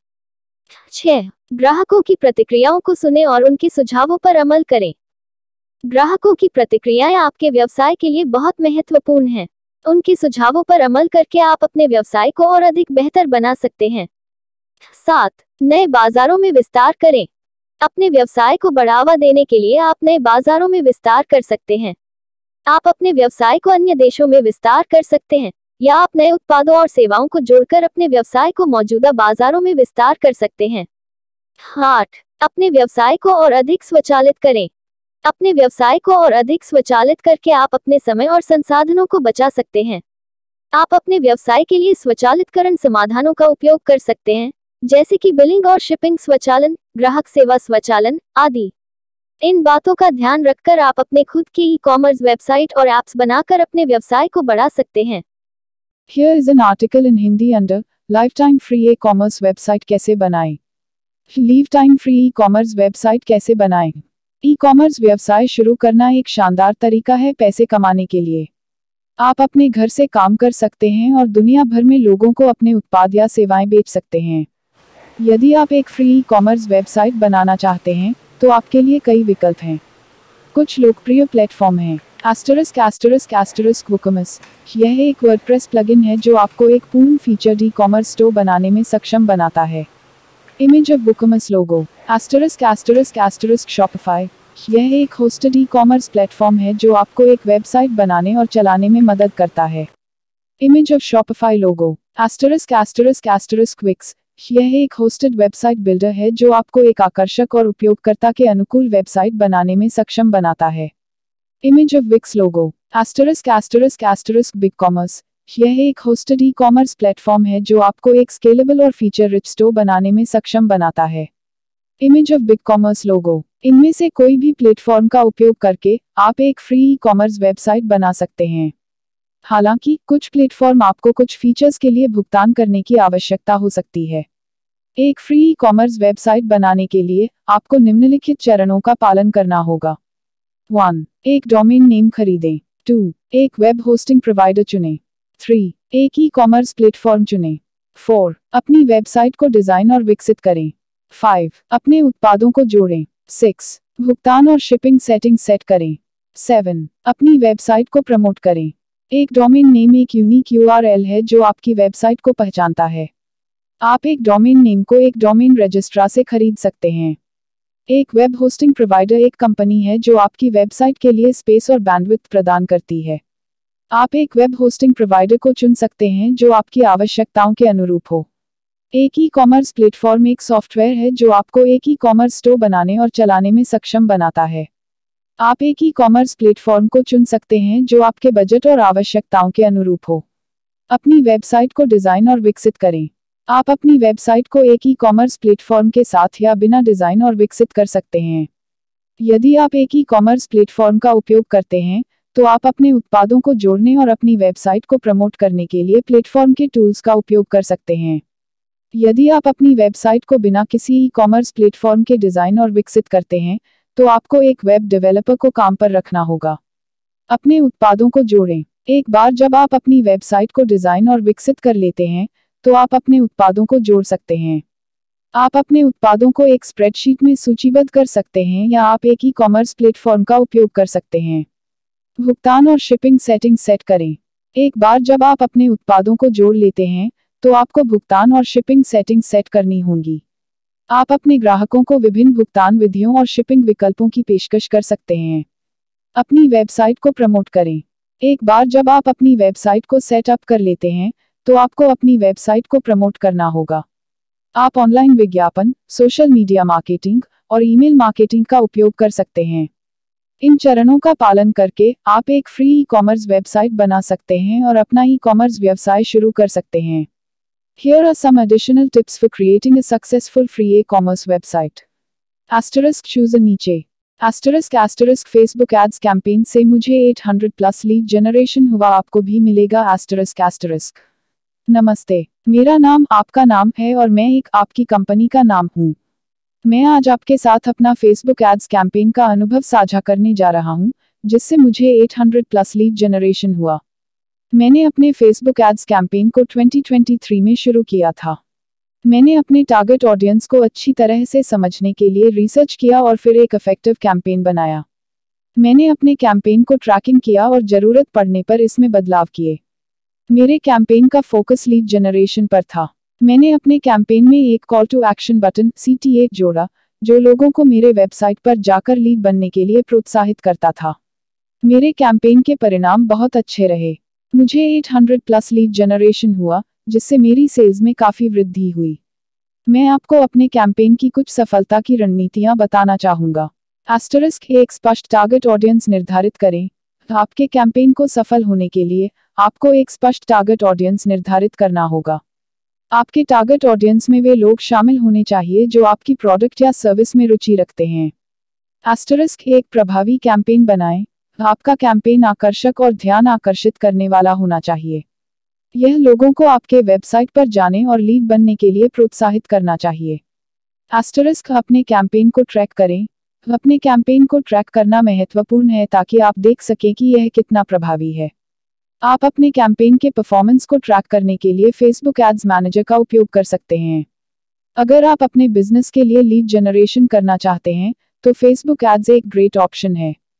छह ग्राहकों की प्रतिक्रियाओं को सुनें और उनके सुझावों पर अमल करें। ग्राहकों की प्रतिक्रियाएं आपके व्यवसाय के लिए बहुत महत्वपूर्ण हैं। उनके सुझावों पर अमल करके आप अपने व्यवसाय को और अधिक बेहतर बना सकते हैं। सात नए बाजारों में विस्तार करें। अपने व्यवसाय को बढ़ावा देने के लिए आप नए बाजारों में विस्तार कर सकते हैं। आप अपने व्यवसाय को अन्य देशों में विस्तार कर सकते हैं या आप नए उत्पादों और सेवाओं को जोड़कर अपने व्यवसाय को मौजूदा बाजारों में विस्तार कर सकते हैं। आठ अपने व्यवसाय को और अधिक स्वचालित करें। अपने व्यवसाय को और अधिक स्वचालित करके आप अपने समय और संसाधनों को बचा सकते हैं। आप अपने व्यवसाय के लिए स्वचालितकरण समाधानों का उपयोग कर सकते हैं, जैसे कि बिलिंग और शिपिंग स्वचालन, ग्राहक सेवा स्वचालन आदि। इन बातों का ध्यान रखकर आप अपने खुद की ई कॉमर्स वेबसाइट और ऐप्स बनाकर अपने व्यवसाय को बढ़ा सकते हैं। Here is an article in Hindi under Lifetime Free E-commerce website कैसे बनाएं। Lifetime Free E-commerce वेबसाइट कैसे बनाएं। ई-कॉमर्स व्यवसाय शुरू करना एक शानदार तरीका है पैसे कमाने के लिए। आप अपने घर से काम कर सकते हैं और दुनिया भर में लोगों को अपने उत्पाद या सेवाएं बेच सकते हैं। यदि आप एक फ्री ई-कॉमर्स वेबसाइट बनाना चाहते हैं तो आपके लिए कई विकल्प हैं। कुछ लोकप्रिय प्लेटफॉर्म हैं। Asterisk asterisk asterisk WooCommerce. यह एक वर्डप्रेस प्लगइन है जो आपको एक पूर्ण फीचर्ड ई कॉमर्स स्टोर बनाने में सक्षम बनाता है। Image of WooCommerce logo. Asterisk asterisk asterisk Shopify. यह एक होस्टेड ई कॉमर्स प्लेटफॉर्म है जो आपको एक वेबसाइट बनाने और चलाने में मदद करता है। Image of Shopify logo. Asterisk asterisk asterisk Wix. यह एक होस्टेड वेबसाइट बिल्डर है जो आपको एक आकर्षक और उपयोगकर्ता के अनुकूल वेबसाइट बनाने में सक्षम बनाता है। Image of Wix logo. Asterisk asterisk asterisk big commerce. यह एक होस्टेड ई कॉमर्स प्लेटफॉर्म है जो आपको एक स्केलेबल और फीचर रिच स्टोर बनाने में सक्षम बनाता है। Image of big commerce logo. इनमें से कोई भी प्लेटफॉर्म का उपयोग करके आप एक फ्री ई कॉमर्स वेबसाइट बना सकते हैं। हालांकि कुछ प्लेटफॉर्म आपको कुछ फीचर्स के लिए भुगतान करने की आवश्यकता हो सकती है। एक फ्री ई कॉमर्स वेबसाइट बनाने के लिए आपको निम्नलिखित चरणों का पालन करना होगा। वन एक डोमेन नेम खरीदें। टू एक वेब होस्टिंग प्रोवाइडर चुनें। थ्री एक ई कॉमर्स प्लेटफॉर्म चुनें। फोर अपनी वेबसाइट को डिजाइन और विकसित करें। फाइव अपने उत्पादों को जोड़ें। सिक्स भुगतान और शिपिंग सेटिंग सेट करें। सेवन अपनी वेबसाइट को प्रमोट करें। एक डोमेन नेम एक यूनिक यू आर एल है जो आपकी वेबसाइट को पहचानता है। आप एक डोमेन नेम को एक डोमेन रजिस्ट्रार से खरीद सकते हैं। एक वेब होस्टिंग प्रोवाइडर एक कंपनी है जो आपकी वेबसाइट के लिए स्पेस और बैंडविड्थ प्रदान करती है। आप एक वेब होस्टिंग प्रोवाइडर को चुन सकते हैं जो आपकी आवश्यकताओं के अनुरूप हो। एक ई कॉमर्स प्लेटफॉर्म एक सॉफ्टवेयर है जो आपको एक ई कॉमर्स स्टोर बनाने और चलाने में सक्षम बनाता है। आप एक ई कॉमर्स प्लेटफॉर्म को चुन सकते हैं जो आपके बजट और आवश्यकताओं के अनुरूप हो। अपनी वेबसाइट को डिजाइन और विकसित करें। आप अपनी वेबसाइट को एक ई कॉमर्स प्लेटफॉर्म के साथ या बिना डिजाइन और विकसित कर सकते हैं। यदि आप एक ई कॉमर्स प्लेटफॉर्म का उपयोग करते हैं तो आप अपने उत्पादों को जोड़ने और अपनी वेबसाइट को प्रमोट करने के लिए प्लेटफॉर्म के टूल्स का उपयोग कर सकते हैं। यदि आप अपनी वेबसाइट को बिना किसी ई कॉमर्स प्लेटफॉर्म के डिजाइन और विकसित करते हैं तो आपको एक वेब डेवलपर को काम पर रखना होगा। अपने उत्पादों को जोड़ें। एक बार जब आप अपनी वेबसाइट को डिजाइन और विकसित कर लेते हैं तो आप अपने उत्पादों को जोड़ सकते हैं। आप अपने उत्पादों को एक स्प्रेडशीट में सूचीबद्ध कर सकते हैं या आप एक ई कॉमर्स प्लेटफॉर्म का उपयोग कर सकते हैं। भुगतान और शिपिंग सेटिंग सेट करें। एक बार जब आप अपने उत्पादों को जोड़ लेते हैं तो आपको भुगतान और शिपिंग सेटिंग सेट करनी होंगी। आप अपने ग्राहकों को विभिन्न भुगतान विधियों और शिपिंग विकल्पों की पेशकश कर सकते हैं। अपनी वेबसाइट को प्रमोट करें। एक बार जब आप अपनी वेबसाइट को सेट अप कर लेते हैं तो आपको अपनी वेबसाइट को प्रमोट करना होगा। आप ऑनलाइन विज्ञापन, सोशल मीडिया मार्केटिंग और ईमेल मार्केटिंग का उपयोग कर सकते हैं। इन चरणों का पालन करके आप एक फ्री ई कॉमर्स वेबसाइट बना सकते हैं और अपना ई कॉमर्स व्यवसाय शुरू कर सकते हैं। Here are some additional tips for creating a successful free e-commerce website. Asterisk choose a niche. Asterisk asterisk Facebook ads campaign से मुझे आठ सौ प्लस लीड जनरेशन हुआ, आपको भी मिलेगा। asterisk asterisk नमस्ते, मेरा नाम आपका नाम है और मैं एक आपकी कंपनी का नाम हूँ। मैं आज आपके साथ अपना फेसबुक एड्स कैंपेन का अनुभव साझा करने जा रहा हूँ जिससे मुझे आठ सौ प्लस लीड जनरेशन हुआ। मैंने अपने फेसबुक एड्स कैंपेन को दो हज़ार तेईस में शुरू किया था। मैंने अपने टारगेट ऑडियंस को अच्छी तरह से समझने के लिए रिसर्च किया और फिर एक इफेक्टिव कैंपेन बनाया। मैंने अपने कैंपेन को ट्रैकिंग किया और ज़रूरत पड़ने पर इसमें बदलाव किए। मेरे कैंपेन का फोकस लीड जनरेशन पर था। मैंने अपने कैंपेन में एक call to action button C T A जोड़ा जो लोगों को मेरे वेबसाइट पर जाकर लीड बनने के लिए प्रोत्साहित करता था। मेरे कैंपेन के परिणाम बहुत अच्छे रहे। मुझे आठ सौ प्लस लीड जनरेशन हुआ जिससे मेरी सेल्स में काफ़ी वृद्धि हुई। मैं आपको अपने कैंपेन की कुछ सफलता की रणनीतियां बताना चाहूँगा। एस्टरिस्क एक स्पष्ट टारगेट ऑडियंस निर्धारित करें। आपके कैंपेन को सफल होने के लिए आपको एक स्पष्ट टारगेट ऑडियंस निर्धारित करना होगा। आपके टारगेट ऑडियंस में वे लोग शामिल होने चाहिए जो आपकी प्रोडक्ट या सर्विस में रुचि रखते हैं। एस्टरिस्क एक प्रभावी कैंपेन बनाएं। आपका कैंपेन आकर्षक और ध्यान आकर्षित करने वाला होना चाहिए। यह लोगों को आपके वेबसाइट पर जाने और लीड बनने के लिए प्रोत्साहित करना चाहिए। एस्टरिस्क अपने कैंपेन को ट्रैक करें। अपने कैंपेन को ट्रैक करना महत्वपूर्ण है ताकि आप देख सकें कि यह कितना प्रभावी है। आप अपने कैंपेन के परफॉर्मेंस को ट्रैक करने के लिए फेसबुक एड्स मैनेजर का उपयोग कर सकते हैं। अगर आप अपने बिजनेस के लिए लीड जनरेशन करना चाहते हैं तो फेसबुक एड्स एक ग्रेट ऑप्शन है।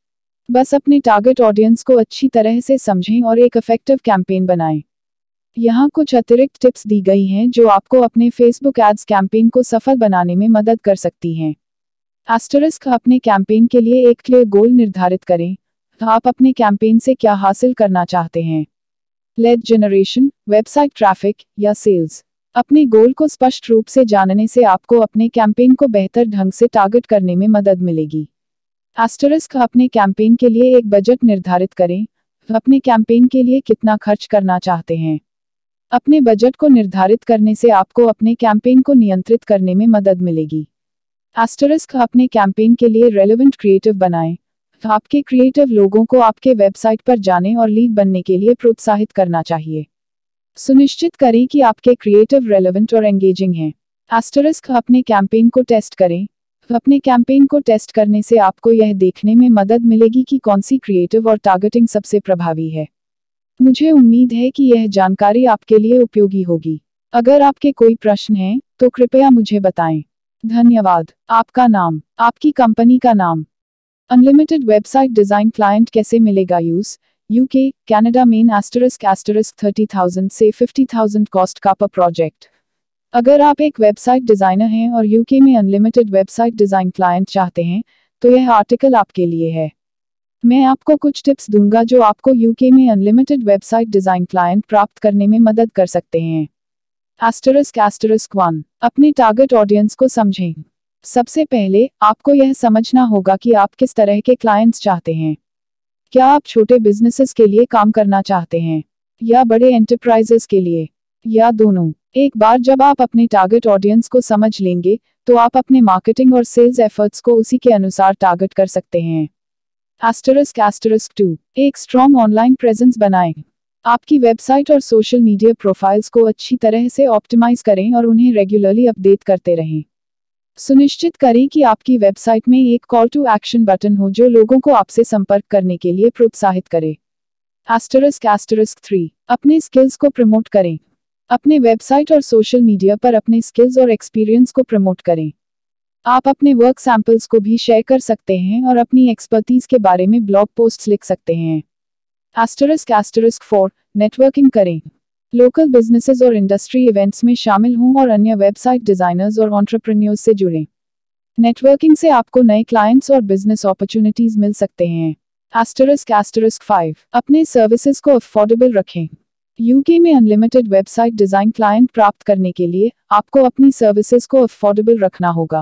बस अपने टारगेट ऑडियंस को अच्छी तरह से समझें और एक इफेक्टिव कैंपेन बनाएं। यहाँ कुछ अतिरिक्त टिप्स दी गई हैं जो आपको अपने फेसबुक एड्स कैंपेन को सफल बनाने में मदद कर सकती हैं। एस्टरिस्क अपने कैंपेन के लिए एक क्लियर गोल निर्धारित करें। आप अपने कैंपेन से क्या हासिल करना चाहते हैं? लीड जनरेशन, वेबसाइट ट्रैफिक या सेल्स? अपने गोल को स्पष्ट रूप से जानने से आपको अपने कैंपेन को बेहतर ढंग से टारगेट करने में मदद मिलेगी। एस्टरिस्क अपने कैंपेन के लिए एक बजट निर्धारित करें। अपने कैंपेन के लिए कितना खर्च करना चाहते हैं? अपने बजट को निर्धारित करने से आपको अपने कैंपेन को नियंत्रित करने में मदद मिलेगी। एस्टरिस्क अपने कैंपेन के लिए रेलेवेंट क्रिएटिव बनाएं। आपके क्रिएटिव लोगों को आपके वेबसाइट पर जाने और लीड बनने के लिए प्रोत्साहित करना चाहिए। सुनिश्चित करें कि आपके क्रिएटिव रेलेवेंट और एंगेजिंग हैं। एस्टरिस्क अपने कैंपेन को टेस्ट करें। अपने कैंपेन को टेस्ट करने से आपको यह देखने में मदद मिलेगी कि कौन सी क्रिएटिव और टारगेटिंग सबसे प्रभावी है। मुझे उम्मीद है कि यह जानकारी आपके लिए उपयोगी होगी। अगर आपके कोई प्रश्न हैं, तो कृपया मुझे बताएं। धन्यवाद। आपका नाम, आपकी कंपनी का नाम। अनलिमिटेड वेबसाइट डिजाइन क्लाइंट कैसे मिलेगा? यूज यूके, कनाडा मेन एस्टरिस्क एस्टरिस्क थर्टी थाउजेंड से फिफ्टी थाउजेंड कॉस्ट का पर प्रोजेक्ट। अगर आप एक वेबसाइट डिजाइनर हैं और यूके में अनलिमिटेड वेबसाइट डिजाइन क्लाइंट चाहते हैं, तो यह आर्टिकल आपके लिए है। मैं आपको कुछ टिप्स दूंगा जो आपको यूके में अनलिमिटेड वेबसाइट डिजाइन क्लाइंट प्राप्त करने में मदद कर सकते हैं। एस्टरिस्क एस्टरिस्क वन, अपने टारगेट ऑडियंस को समझें। सबसे पहले आपको यह समझना होगा कि आप किस तरह के क्लाइंट्स चाहते हैं। क्या आप छोटे बिजनेसेस के लिए काम करना चाहते हैं या बड़े एंटरप्राइजेस के लिए, या दोनों? एक बार जब आप अपने टारगेट ऑडियंस को समझ लेंगे, तो आप अपने मार्केटिंग और सेल्स एफर्ट्स को उसी के अनुसार टारगेट कर सकते हैं। एस्टरिस्क एस्टरिस्क टू, एक स्ट्रॉन्ग ऑनलाइन प्रेजेंस बनाएं। आपकी वेबसाइट और सोशल मीडिया प्रोफाइल्स को अच्छी तरह से ऑप्टिमाइज करें और उन्हें रेगुलरली अपडेट करते रहें। सुनिश्चित करें कि आपकी वेबसाइट में एक कॉल टू एक्शन बटन हो जो लोगों को आपसे संपर्क करने के लिए प्रोत्साहित करे। एस्टरिस्क एस्टरिस्क थ्री, अपने स्किल्स को प्रमोट करें। अपने वेबसाइट और सोशल मीडिया पर अपने स्किल्स और एक्सपीरियंस को प्रमोट करें। आप अपने वर्क सैंपल्स को भी शेयर कर सकते हैं और अपनी एक्सपर्टीज के बारे में ब्लॉग पोस्ट्स लिख सकते हैं। एस्टरिस्क एस्टरिस्क फोर, नेटवर्किंग करें। लोकल बिजनेसेस और इंडस्ट्री इवेंट्स में शामिल हों और अन्य वेबसाइट डिजाइनर्स और एंटरप्रेन्योर्स से जुड़ें। नेटवर्किंग से आपको नए क्लाइंट्स और बिजनेस अपॉर्चुनिटीज मिल सकते हैं। एस्टरिस्क एस्टरिस्क फाइव, अपने सर्विसेज को अफोर्डेबल रखें। यूके में अनलिमिटेड वेबसाइट डिजाइन क्लाइंट प्राप्त करने के लिए आपको अपनी सर्विसेज को अफोर्डेबल रखना होगा।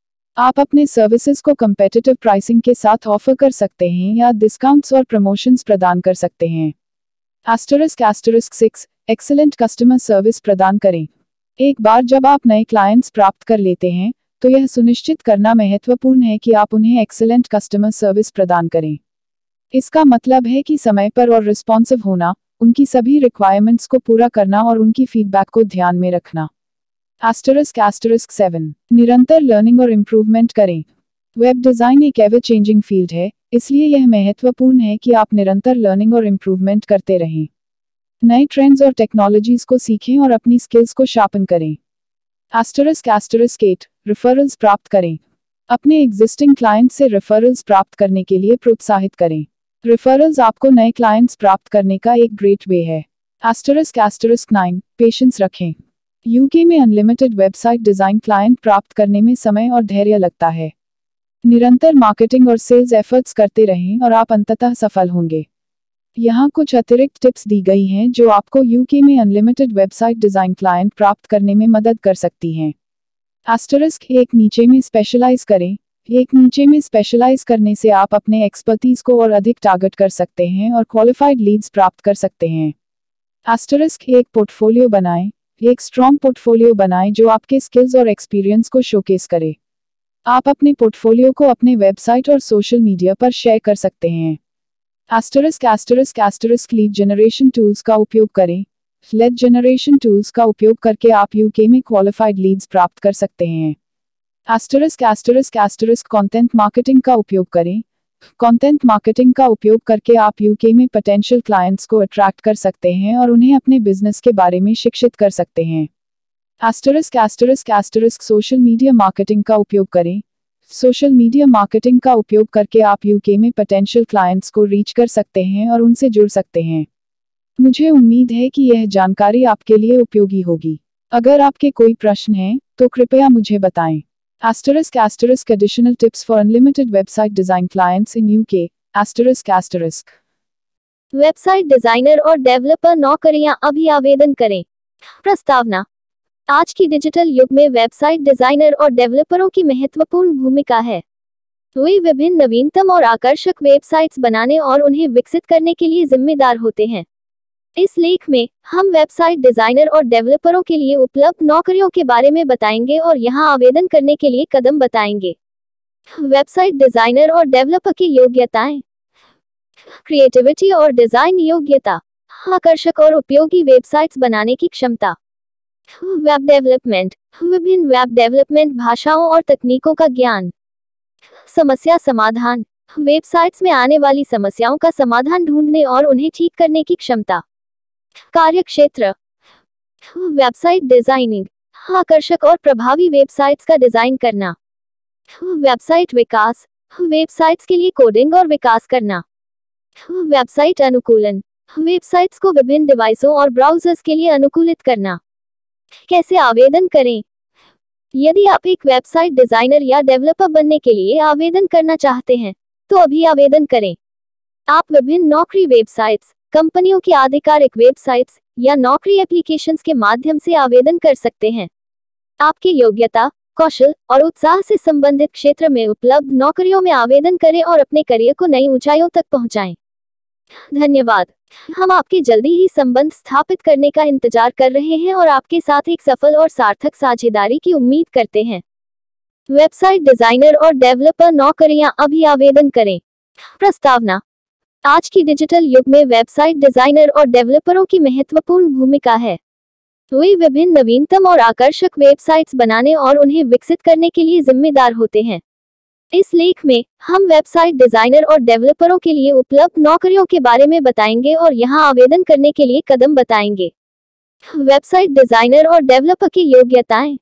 आप अपने सर्विसेज को कंपेटिटिव प्राइसिंग के साथ ऑफर कर सकते हैं या डिस्काउंट्स और प्रमोशंस प्रदान कर सकते हैं। Asterisk asterisk six, excellent customer service प्रदान करें। एक बार जब आप नए क्लाइंट्स प्राप्त कर लेते हैं, तो यह सुनिश्चित करना महत्वपूर्ण है कि आप उन्हें एक्सीलेंट कस्टमर सर्विस प्रदान करें। इसका मतलब है कि समय पर और रिस्पॉन्सिव होना, उनकी सभी रिक्वायरमेंट्स को पूरा करना और उनकी फीडबैक को ध्यान में रखना। एस्टरिस्क एस्टरिस्क सेवन, निरंतर लर्निंग और इम्प्रूवमेंट करें। वेब डिज़ाइन एक एवर चेंजिंग फील्ड है, इसलिए यह महत्वपूर्ण है कि आप निरंतर लर्निंग और इम्प्रूवमेंट करते रहें। नए ट्रेंड्स और टेक्नोलॉजीज को सीखें और अपनी स्किल्स को शार्पन करें। एस्टरिस्क एस्टरिस्क एट, रेफरल्स प्राप्त करें। अपने एग्जिस्टिंग क्लाइंट से रेफरल्स प्राप्त करने के लिए प्रोत्साहित करें। रेफरल्स आपको नए क्लाइंट्स प्राप्त करने का एक ग्रेट वे है। एस्टरिस्क एस्टरिस्क नाइन, पेशेंस रखें। यूके में अनलिमिटेड वेबसाइट डिजाइन क्लाइंट प्राप्त करने में समय और धैर्य लगता है। निरंतर मार्केटिंग और सेल्स एफर्ट्स करते रहें और आप अंततः सफल होंगे। यहाँ कुछ अतिरिक्त टिप्स दी गई हैं जो आपको यूके में अनलिमिटेड वेबसाइट डिजाइन क्लाइंट प्राप्त करने में मदद कर सकती हैं। एस्टरिस्क एक, नीचे में स्पेशलाइज करें। एक नीचे में स्पेशलाइज करने से आप अपने एक्सपर्टीज को और अधिक टारगेट कर सकते हैं और क्वालिफाइड लीड्स प्राप्त कर सकते हैं। एस्टरिस्क एक, पोर्टफोलियो बनाएं। एक स्ट्रॉन्ग पोर्टफोलियो बनाएं जो आपके स्किल्स और एक्सपीरियंस को शोकेस करे। आप अपने पोर्टफोलियो को अपने वेबसाइट और सोशल मीडिया पर शेयर कर सकते हैं। Asterisk asterisk asterisk lead generation tools का उपयोग करें। लीड जनरेशन टूल्स का उपयोग करके आप यूके में क्वालिफाइड लीड्स प्राप्त कर सकते हैं। Asterisk asterisk asterisk content marketing का उपयोग करें। कंटेंट मार्केटिंग का उपयोग करके आप यूके में पोटेंशियल क्लाइंट्स को अट्रैक्ट कर सकते हैं और उन्हें अपने बिजनेस के बारे में शिक्षित कर सकते हैं। Asterisk asterisk asterisk social media marketing का उपयोग करें। सोशल मीडिया मार्केटिंग का उपयोग करके आप यूके में पोटेंशियल क्लाइंट्स को रीच कर सकते हैं और उनसे जुड़ सकते हैं। मुझे उम्मीद है कि यह जानकारी आपके लिए उपयोगी होगी। अगर आपके कोई प्रश्न हैं, तो कृपया मुझे बताएं। Asterisk asterisk additional tips for unlimited website design clients in U K. Asterisk asterisk. Website designer और डेवलपर नौकरियां अभी आवेदन करें। प्रस्तावना। आज की डिजिटल युग में वेबसाइट डिजाइनर और डेवलपरों की महत्वपूर्ण भूमिका है। वे विभिन्न नवीनतम और आकर्षक वेबसाइट्स बनाने और उन्हें विकसित करने के लिए जिम्मेदार होते हैं। इस लेख में हम वेबसाइट डिजाइनर और डेवलपरों के लिए उपलब्ध नौकरियों के बारे में बताएंगे और यहां आवेदन करने के लिए कदम बताएंगे। वेबसाइट डिजाइनर और डेवलपर की योग्यताएं। क्रिएटिविटी और डिजाइन योग्यता। आकर्षक और उपयोगी वेबसाइट्स बनाने की क्षमता। Web development. विभिन्न वेब डेवलपमेंट भाषाओं और तकनीकों का ज्ञान। समस्या समाधान। वेबसाइट्स में आने वाली समस्याओं का समाधान ढूंढने और उन्हें ठीक करने की क्षमता। कार्यक्षेत्र। Website designing. आकर्षक और प्रभावी वेबसाइट्स का डिजाइन करना। वेबसाइट विकास। वेबसाइट्स के लिए कोडिंग और विकास करना। वेबसाइट अनुकूलन। वेबसाइट्स को विभिन्न डिवाइसों और ब्राउजर्स के लिए अनुकूलित करना। कैसे आवेदन करें? यदि आप एक वेबसाइट डिजाइनर या डेवलपर बनने के लिए आवेदन करना चाहते हैं, तो अभी आवेदन करें। आप विभिन्न नौकरी वेबसाइट्स, कंपनियों की आधिकारिक वेबसाइट्स या नौकरी एप्लीकेशंस के माध्यम से आवेदन कर सकते हैं। आपकी योग्यता, कौशल और उत्साह से संबंधित क्षेत्र में उपलब्ध नौकरियों में आवेदन करें और अपने करियर को नई ऊंचाइयों तक पहुंचाएं। धन्यवाद। हम आपके जल्दी ही संबंध स्थापित करने का इंतजार कर रहे हैं और आपके साथ एक सफल और सार्थक साझेदारी की उम्मीद करते हैं। वेबसाइट डिजाइनर और डेवलपर नौकरियां अभी आवेदन करें। प्रस्तावना। आज की डिजिटल युग में वेबसाइट डिजाइनर और डेवलपरों की महत्वपूर्ण भूमिका है। वे विभिन्न नवीनतम और आकर्षक वेबसाइट्स बनाने और उन्हें विकसित करने के लिए जिम्मेदार होते हैं। इस लेख में हम वेबसाइट डिजाइनर और डेवलपरों के लिए उपलब्ध नौकरियों के बारे में बताएंगे और यहां आवेदन करने के लिए कदम बताएंगे। वेबसाइट डिजाइनर और डेवलपर की योग्यताएं।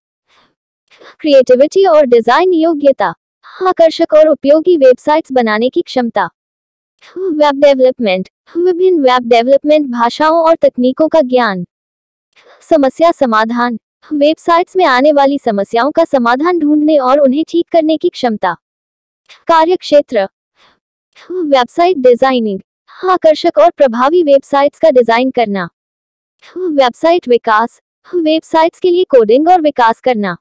क्रिएटिविटी और डिजाइन योग्यता। आकर्षक और उपयोगी वेबसाइट्स बनाने की क्षमता। Web development. विभिन्न वेब डेवलपमेंट भाषाओं और तकनीकों का ज्ञान। समस्या समाधान। वेबसाइट्स में आने वाली समस्याओं का समाधान ढूंढने और उन्हें ठीक करने की क्षमता। कार्यक्षेत्र। Website designing. आकर्षक और प्रभावी वेबसाइट्स का डिजाइन करना। वेबसाइट विकास। वेबसाइट्स के लिए कोडिंग और विकास करना।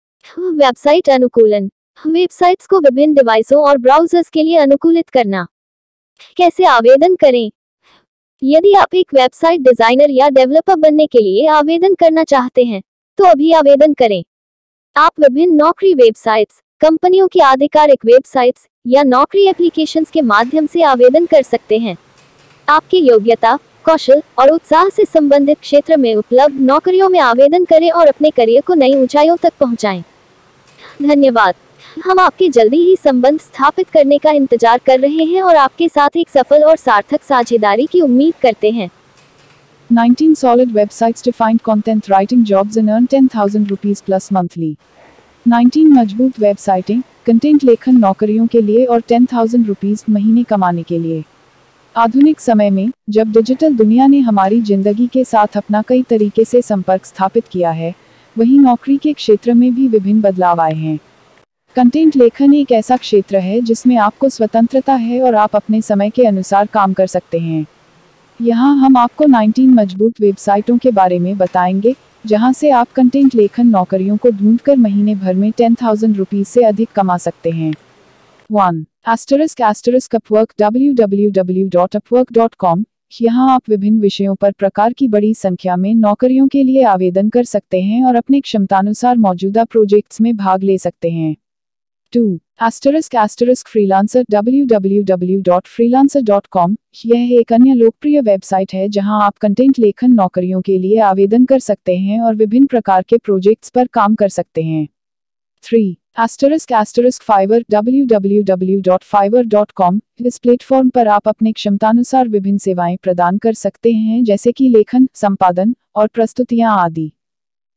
वेबसाइट अनुकूलन। वेबसाइट्स को विभिन्न डिवाइसों और ब्राउजर्स के लिए अनुकूलित करना। कैसे आवेदन करें? यदि आप एक वेबसाइट डिजाइनर या डेवलपर बनने के लिए आवेदन करना चाहते हैं, तो अभी आवेदन करें। आप विभिन्न नौकरी वेबसाइट्स, कंपनियों की आधिकारिक वेबसाइट्स या नौकरी एप्लीकेशंस के माध्यम से आवेदन कर सकते हैं। आपकी योग्यता, कौशल और उत्साह से संबंधित क्षेत्र में उपलब्ध नौकरियों में आवेदन करें और अपने करियर को नई ऊंचाइयों तक पहुंचाएं। धन्यवाद। हम आपके जल्दी ही संबंध स्थापित करने का इंतजार कर रहे हैं और आपके साथ एक सफल और सार्थक साझेदारी की उम्मीद करते हैं। nineteen solid websites to find content writing jobs and earn ten thousand rupees plus monthly. nineteen मजबूत वेबसाइटें, कंटेंट लेखन नौकरियों के लिए और ten thousand रुपीस महीने कमाने के लिए। आधुनिक समय में, जब डिजिटल दुनिया ने हमारी जिंदगी के साथ अपना कई तरीके से संपर्क स्थापित किया है, वहीं नौकरी के क्षेत्र में भी विभिन्न बदलाव आए हैं। कंटेंट लेखन एक ऐसा क्षेत्र है जिसमें आपको स्वतंत्रता है और आप अपने समय के अनुसार काम कर सकते हैं। यहाँ हम आपको nineteen मजबूत वेबसाइटों के बारे में बताएंगे, जहाँ से आप कंटेंट लेखन नौकरियों को ढूंढकर महीने भर में ten thousand रुपीस से अधिक कमा सकते हैं। One asterisk asterisk Upwork w w w dot upwork dot com। यहाँ आप विभिन्न विषयों पर प्रकार की बड़ी संख्या में नौकरियों के लिए आवेदन कर सकते हैं और अपने क्षमतानुसार मौजूदा प्रोजेक्ट्स में भाग ले सकते हैं। Two asterisk asterisk freelancer w w w dot freelancer dot com। यह एक अन्य लोकप्रिय वेबसाइट है जहां आप कंटेंट लेखन नौकरियों के लिए आवेदन कर सकते हैं और विभिन्न प्रकार के प्रोजेक्ट्स पर काम कर सकते हैं। Three asterisk asterisk Fiverr w w w dot fiverr dot com। इस प्लेटफॉर्म पर आप अपने क्षमतानुसार विभिन्न सेवाएं प्रदान कर सकते हैं, जैसे कि लेखन, संपादन और प्रस्तुतियां आदि।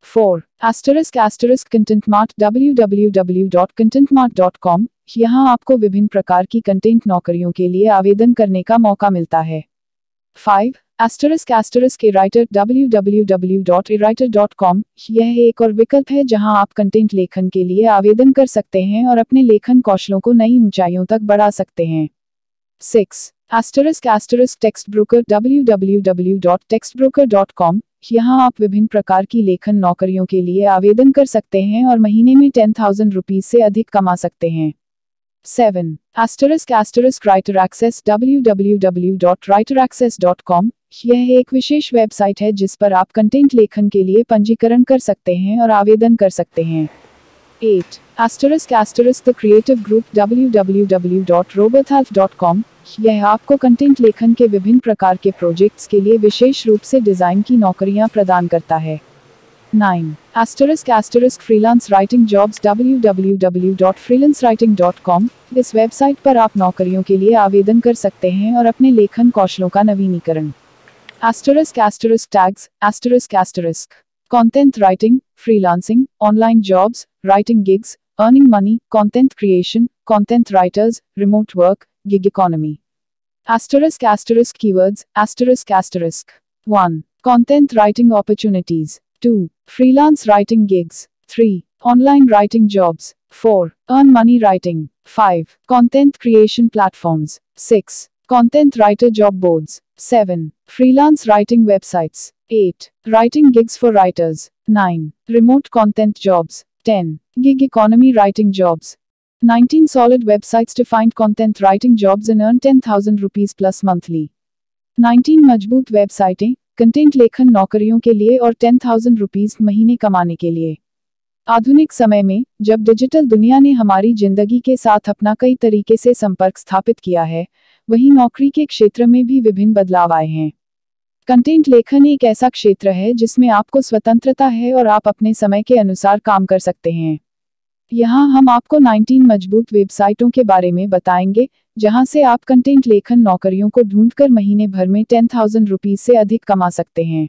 Four asterisk asterisk content mart W W W dot content mart dot com. यहाँ आपको विभिन्न प्रकार की कंटेंट नौकरियों के लिए आवेदन करने का मौका मिलता है। Five asterisk asterisk e-writer W W W dot e writer dot com. यह एक और विकल्प है जहां आप कंटेंट लेखन के लिए आवेदन कर सकते हैं और अपने लेखन कौशलों को नई ऊंचाइयों तक बढ़ा सकते हैं। Six asterisk asterisk textbroker W W W dot textbroker dot com. यहाँ आप विभिन्न प्रकार की लेखन नौकरियों के लिए आवेदन कर सकते हैं और महीने में टेन थाउजेंड रुपीज से अधिक कमा सकते हैं। Seven asterisk asterisk writer access W W W dot writer access dot com. यह एक विशेष वेबसाइट है जिस पर आप कंटेंट लेखन के लिए पंजीकरण कर सकते हैं और आवेदन कर सकते हैं। Eight asterisk asterisk the creative group W W W dot roberthalf dot com. यह आपको कंटेंट लेखन के विभिन्न प्रकार के प्रोजेक्ट्स के लिए विशेष रूप से डिजाइन की नौकरियां प्रदान करता है। Nine asterisk asterisk freelance writing jobs W W W dot freelance writing dot com. इस वेबसाइट पर आप नौकरियों के लिए आवेदन कर सकते हैं और अपने लेखन कौशलों का नवीनीकरण। asterisk asterisk tags asterisk asterisk content writing, freelancing, online jobs, writing gigs, earning money, content creation, content writers, remote work, gig economy. Asterisk asterisk keywords asterisk asterisk one content writing opportunities, two freelance writing gigs, three online writing jobs, four earn money writing, five content creation platforms, six content writer job boards, seven freelance writing websites, eight writing gigs for writers, nine remote content jobs, ten gig economy writing jobs, nineteen solid websites to find content writing jobs and earn ten thousand rupees plus monthly. nineteen मजबूत वेबसाइटें content लेखन नौकरियों के लिए और ten thousand rupees महीने कमाने के लिए। आधुनिक समय में जब डिजिटल दुनिया ने हमारी जिंदगी के साथ अपना कई तरीके से संपर्क स्थापित किया है, वहीं नौकरी के क्षेत्र में भी विभिन्न बदलाव आए हैं। कंटेंट लेखन एक ऐसा क्षेत्र है जिसमें आपको स्वतंत्रता है और आप अपने समय के अनुसार काम कर सकते हैं। यहाँ हम आपको नाइनटीन मजबूत वेबसाइटों के बारे में बताएंगे जहां से आप कंटेंट लेखन नौकरियों को ढूंढकर महीने भर में टेन थाउजेंड रुपीज से अधिक कमा सकते हैं।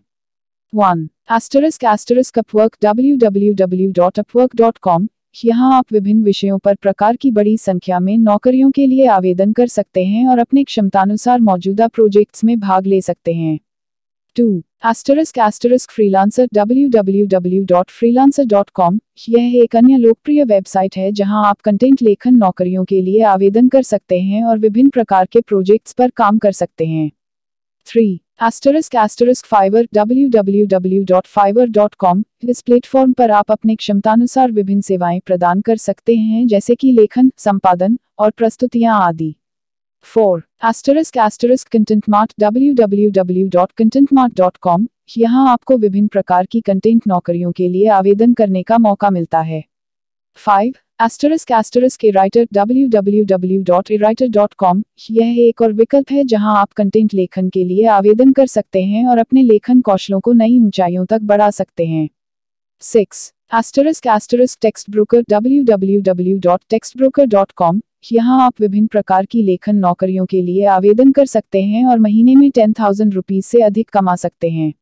One asterisk asterisk upwork W W W dot Upwork dot com. यहाँ आप विभिन्न विषयों पर प्रकार की बड़ी संख्या में नौकरियों के लिए आवेदन कर सकते हैं और अपने क्षमतानुसार मौजूदा प्रोजेक्ट्स में भाग ले सकते हैं। Two asterisk asterisk freelancer W W W dot freelancer dot com. यह एक अन्य लोकप्रिय वेबसाइट है जहां आप कंटेंट लेखन नौकरियों के लिए आवेदन कर सकते हैं और विभिन्न प्रकार के प्रोजेक्ट्स पर काम कर सकते हैं। Three asterisk asterisk fiverr W W W dot fiverr dot com. इस प्लेटफॉर्म पर आप अपने क्षमतानुसार विभिन्न सेवाएं प्रदान कर सकते हैं जैसे कि लेखन, संपादन और प्रस्तुतियां आदि। Four asterisk asterisk content mart W W W dot content mart dot com. यहाँ आपको विभिन्न प्रकार की कंटेंट नौकरियों के लिए आवेदन करने का मौका मिलता है। Five asterisk asterisk e-writer W W W dot e writer dot com. यह एक और विकल्प है जहां आप कंटेंट लेखन के लिए आवेदन कर सकते हैं और अपने लेखन कौशलों को नई ऊंचाइयों तक बढ़ा सकते हैं। Six asterisk asterisk textbroker W W W dot textbroker dot com. यहाँ आप विभिन्न प्रकार की लेखन नौकरियों के लिए आवेदन कर सकते हैं और महीने में टेन थाउजेंड रुपीज से अधिक कमा सकते हैं।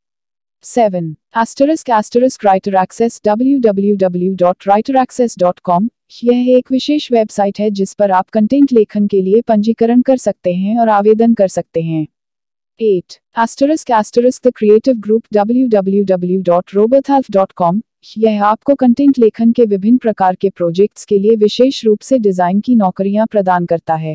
Seven asterisk asterisk writer access W W W dot writer access dot com. यह एक विशेष वेबसाइट है जिस पर आप कंटेंट लेखन के लिए पंजीकरण कर सकते हैं और आवेदन कर सकते हैं। Eight asterisk asterisk the creative group W W W dot roberthalf dot com. यह आपको कंटेंट लेखन के विभिन्न प्रकार के प्रोजेक्ट्स के लिए विशेष रूप से डिजाइन की नौकरियां प्रदान करता है।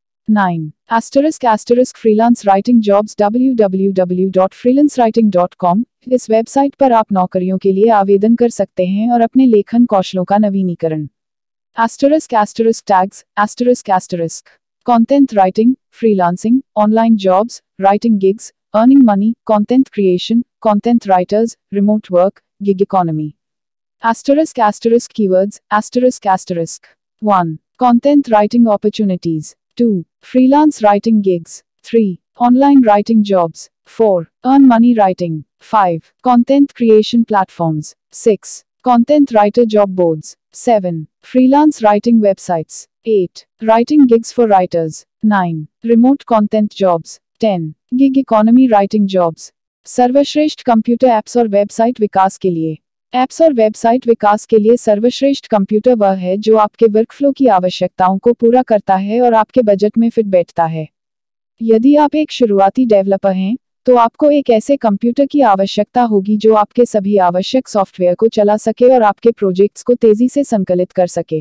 Nine asterisk asterisk freelance writing jobs W W W dot freelance writing dot com. इस वेबसाइट पर आप नौकरियों के लिए आवेदन कर सकते हैं और अपने लेखन कौशलों का नवीनीकरण। asterisk asterisk tags asterisk asterisk content writing, freelancing, online jobs, writing gigs, earning money, content creation, content writers, remote work, gig economy. Asterisk asterisk keywords asterisk asterisk one content writing opportunities, two freelance writing gigs, three online writing jobs, four earn money writing, five content creation platforms, six content writer job boards, seven freelance writing websites, eight writing gigs for writers, nine remote content jobs, ten gig economy writing jobs। सर्वश्रेष्ठ computer apps और website विकास के लिए apps और website विकास के लिए सर्वश्रेष्ठ कंप्यूटर वह है जो आपके वर्कफ्लो की आवश्यकताओं को पूरा करता है और आपके बजट में फिट बैठता है। यदि आप एक शुरुआती डेवलपर हैं, तो आपको एक ऐसे कंप्यूटर की आवश्यकता होगी जो आपके सभी आवश्यक सॉफ्टवेयर को चला सके और आपके प्रोजेक्ट्स को तेजी से संकलित कर सके।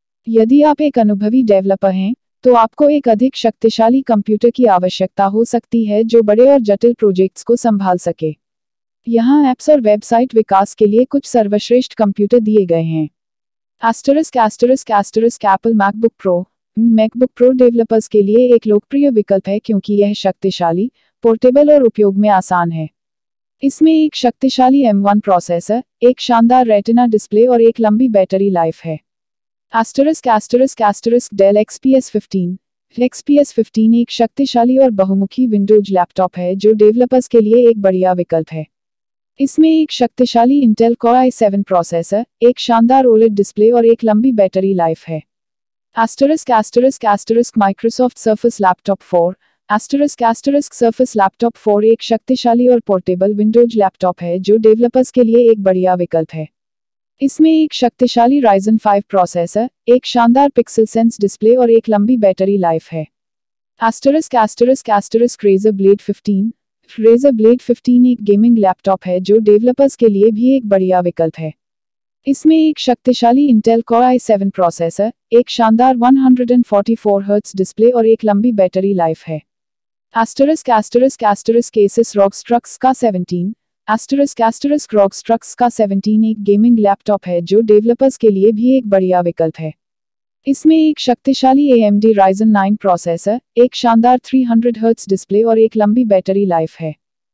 यदि आप एक अनुभवी डेवलपर हैं, तो आपको एक अधिक शक्तिशाली कंप्यूटर की आवश्यकता हो सकती है जो बड़े और जटिल प्रोजेक्ट्स को संभाल सके। यहाँ ऐप्स और वेबसाइट विकास के लिए कुछ सर्वश्रेष्ठ कंप्यूटर दिए गए हैं। Asterisk asterisk asterisk Apple MacBook Pro. MacBook Pro developers के लिए एक लोकप्रिय विकल्प है क्योंकि यह शक्तिशाली, पोर्टेबल और उपयोग में आसान है। इसमें एक शक्तिशाली एम वन प्रोसेसर, एक शानदार रेटिना डिस्प्ले और एक लंबी बैटरी लाइफ है। Asterisk asterisk asterisk Dell X P S fifteen. X P S fifteen एक शक्तिशाली और बहुमुखी विंडोज लैपटॉप है जो डेवलपर्स के लिए एक बढ़िया विकल्प है। इसमें एक शक्तिशाली Intel core i seven processor, एक शानदार ओलेड डिस्प्ले और एक लंबी बैटरी लाइफ है। Asterisk asterisk asterisk Microsoft Surface laptop four. Asterisk asterisk Surface laptop four एक शक्तिशाली और पोर्टेबल विंडोज लैपटॉप है जो डेवलपर्स के लिए एक बढ़िया विकल्प है। इसमें एक शक्तिशाली राइजन फाइव प्रोसेसर, एक शानदार पिक्सल सेंस डिस्प्ले और एक लंबी बैटरी लाइफ है। Asterisk asterisk asterisk Razer Blade fifteen. Razer Blade fifteen एक गेमिंग लैपटॉप है जो डेवलपर्स के लिए भी एक बढ़िया विकल्प है। इसमें एक शक्तिशाली Intel core i seven processor, एक शानदार one hundred forty four hertz display और एक लंबी बैटरी लाइफ है। Asterisk asterisk asterisk Asus ROG Strix का seventeen. Asterisk asterisk ROG Strix का सेवनटीन एक गेमिंग लैपटॉप है जो डेवलपर्स के लिए भी एक बढ़िया विकल्प है। इसमें एक शक्तिशाली A M D Ryzen nine processor, एक शानदार थ्री हंड्रेड हर्ट्ज डिस्प्ले और एक लंबी बैटरी लाइफ है।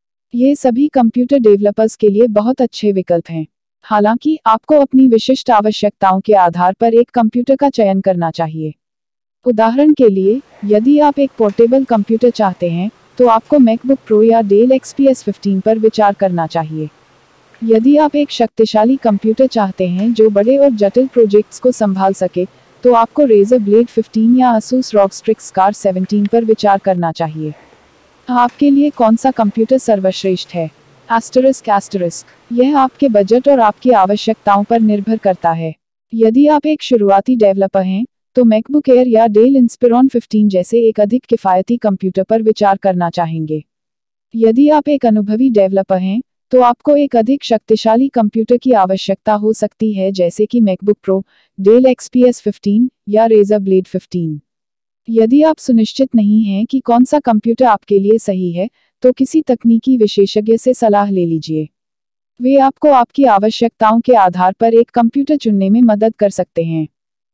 ये सभी कंप्यूटर डेवलपर्स के लिए बहुत अच्छे विकल्प हैं। हालांकि आपको अपनी विशिष्ट आवश्यकताओं के आधार पर एक कंप्यूटर का चयन करना चाहिए। उदाहरण के लिए, यदि आप एक पोर्टेबल कंप्यूटर चाहते हैं, तो आपको मैकबुक प्रो या Dell X P S fifteen पर विचार करना चाहिए। यदि आप एक शक्तिशाली कंप्यूटर चाहते हैं जो बड़े और जटिल प्रोजेक्ट्स को संभाल सके, तो आपको रेजर ब्लेड फिफ्टीन या asus ROG Strix Scar seventeen पर विचार करना चाहिए। आपके लिए कौन सा कंप्यूटर सर्वश्रेष्ठ है? एस्टरिस्क एस्टरिस्क यह आपके बजट और आपकी आवश्यकताओं पर निर्भर करता है। यदि आप एक शुरुआती डेवलपर हैं, तो मैकबुक एयर या डेल इंस्पिरॉन फिफ्टीन जैसे एक अधिक किफ़ायती कंप्यूटर पर विचार करना चाहेंगे। यदि आप एक अनुभवी डेवलपर हैं, तो आपको एक अधिक शक्तिशाली कंप्यूटर की आवश्यकता हो सकती है जैसे कि MacBook Pro, Dell X P S fifteen या रेजर ब्लेड फिफ्टीन। यदि आप सुनिश्चित नहीं हैं कि कौन सा कंप्यूटर आपके लिए सही है, तो किसी तकनीकी विशेषज्ञ से सलाह ले लीजिए। वे आपको आपकी आवश्यकताओं के आधार पर एक कंप्यूटर चुनने में मदद कर सकते हैं।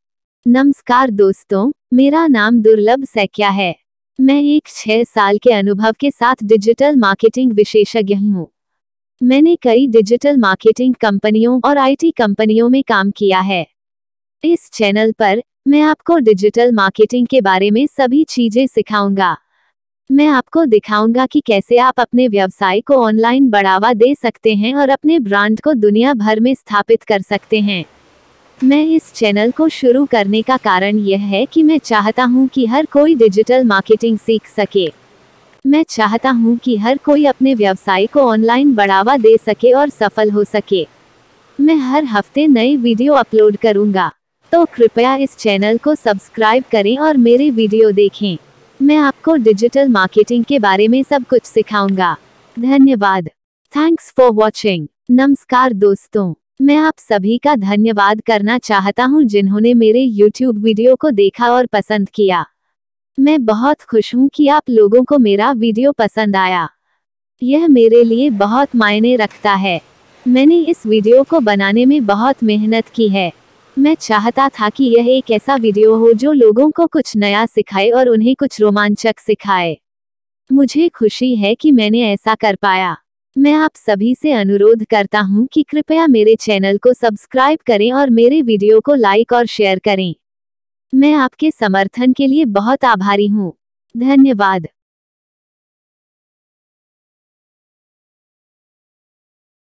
नमस्कार दोस्तों, मेरा नाम दुर्लभ सैकिया है। मैं एक छह साल के अनुभव के साथ डिजिटल मार्केटिंग विशेषज्ञ हूँ। मैंने कई डिजिटल मार्केटिंग कंपनियों और आई टी कंपनियों में काम किया है। इस चैनल पर मैं आपको डिजिटल मार्केटिंग के बारे में सभी चीजें सिखाऊंगा। मैं आपको दिखाऊंगा कि कैसे आप अपने व्यवसाय को ऑनलाइन बढ़ावा दे सकते हैं और अपने ब्रांड को दुनिया भर में स्थापित कर सकते हैं। मैं इस चैनल को शुरू करने का कारण यह है कि मैं चाहता हूं कि हर कोई डिजिटल मार्केटिंग सीख सके। मैं चाहता हूं कि हर कोई अपने व्यवसाय को ऑनलाइन बढ़ावा दे सके और सफल हो सके। मैं हर हफ्ते नए वीडियो अपलोड करूंगा, तो कृपया इस चैनल को सब्सक्राइब करें और मेरे वीडियो देखें। मैं आपको डिजिटल मार्केटिंग के बारे में सब कुछ सिखाऊंगा। धन्यवाद। Thanks for watching. नमस्कार दोस्तों, मैं आप सभी का धन्यवाद करना चाहता हूं जिन्होंने मेरे यूट्यूब वीडियो को देखा और पसंद किया। मैं बहुत खुश हूं कि आप लोगों को मेरा वीडियो पसंद आया। यह मेरे लिए बहुत मायने रखता है। मैंने इस वीडियो को बनाने में बहुत मेहनत की है। मैं चाहता था कि यह एक ऐसा वीडियो हो जो लोगों को कुछ नया सिखाए और उन्हें कुछ रोमांचक सिखाए। मुझे खुशी है कि मैंने ऐसा कर पाया। मैं आप सभी से अनुरोध करता हूं कि कृपया मेरे चैनल को सब्सक्राइब करें और मेरे वीडियो को लाइक और शेयर करें। मैं आपके समर्थन के लिए बहुत आभारी हूं। धन्यवाद।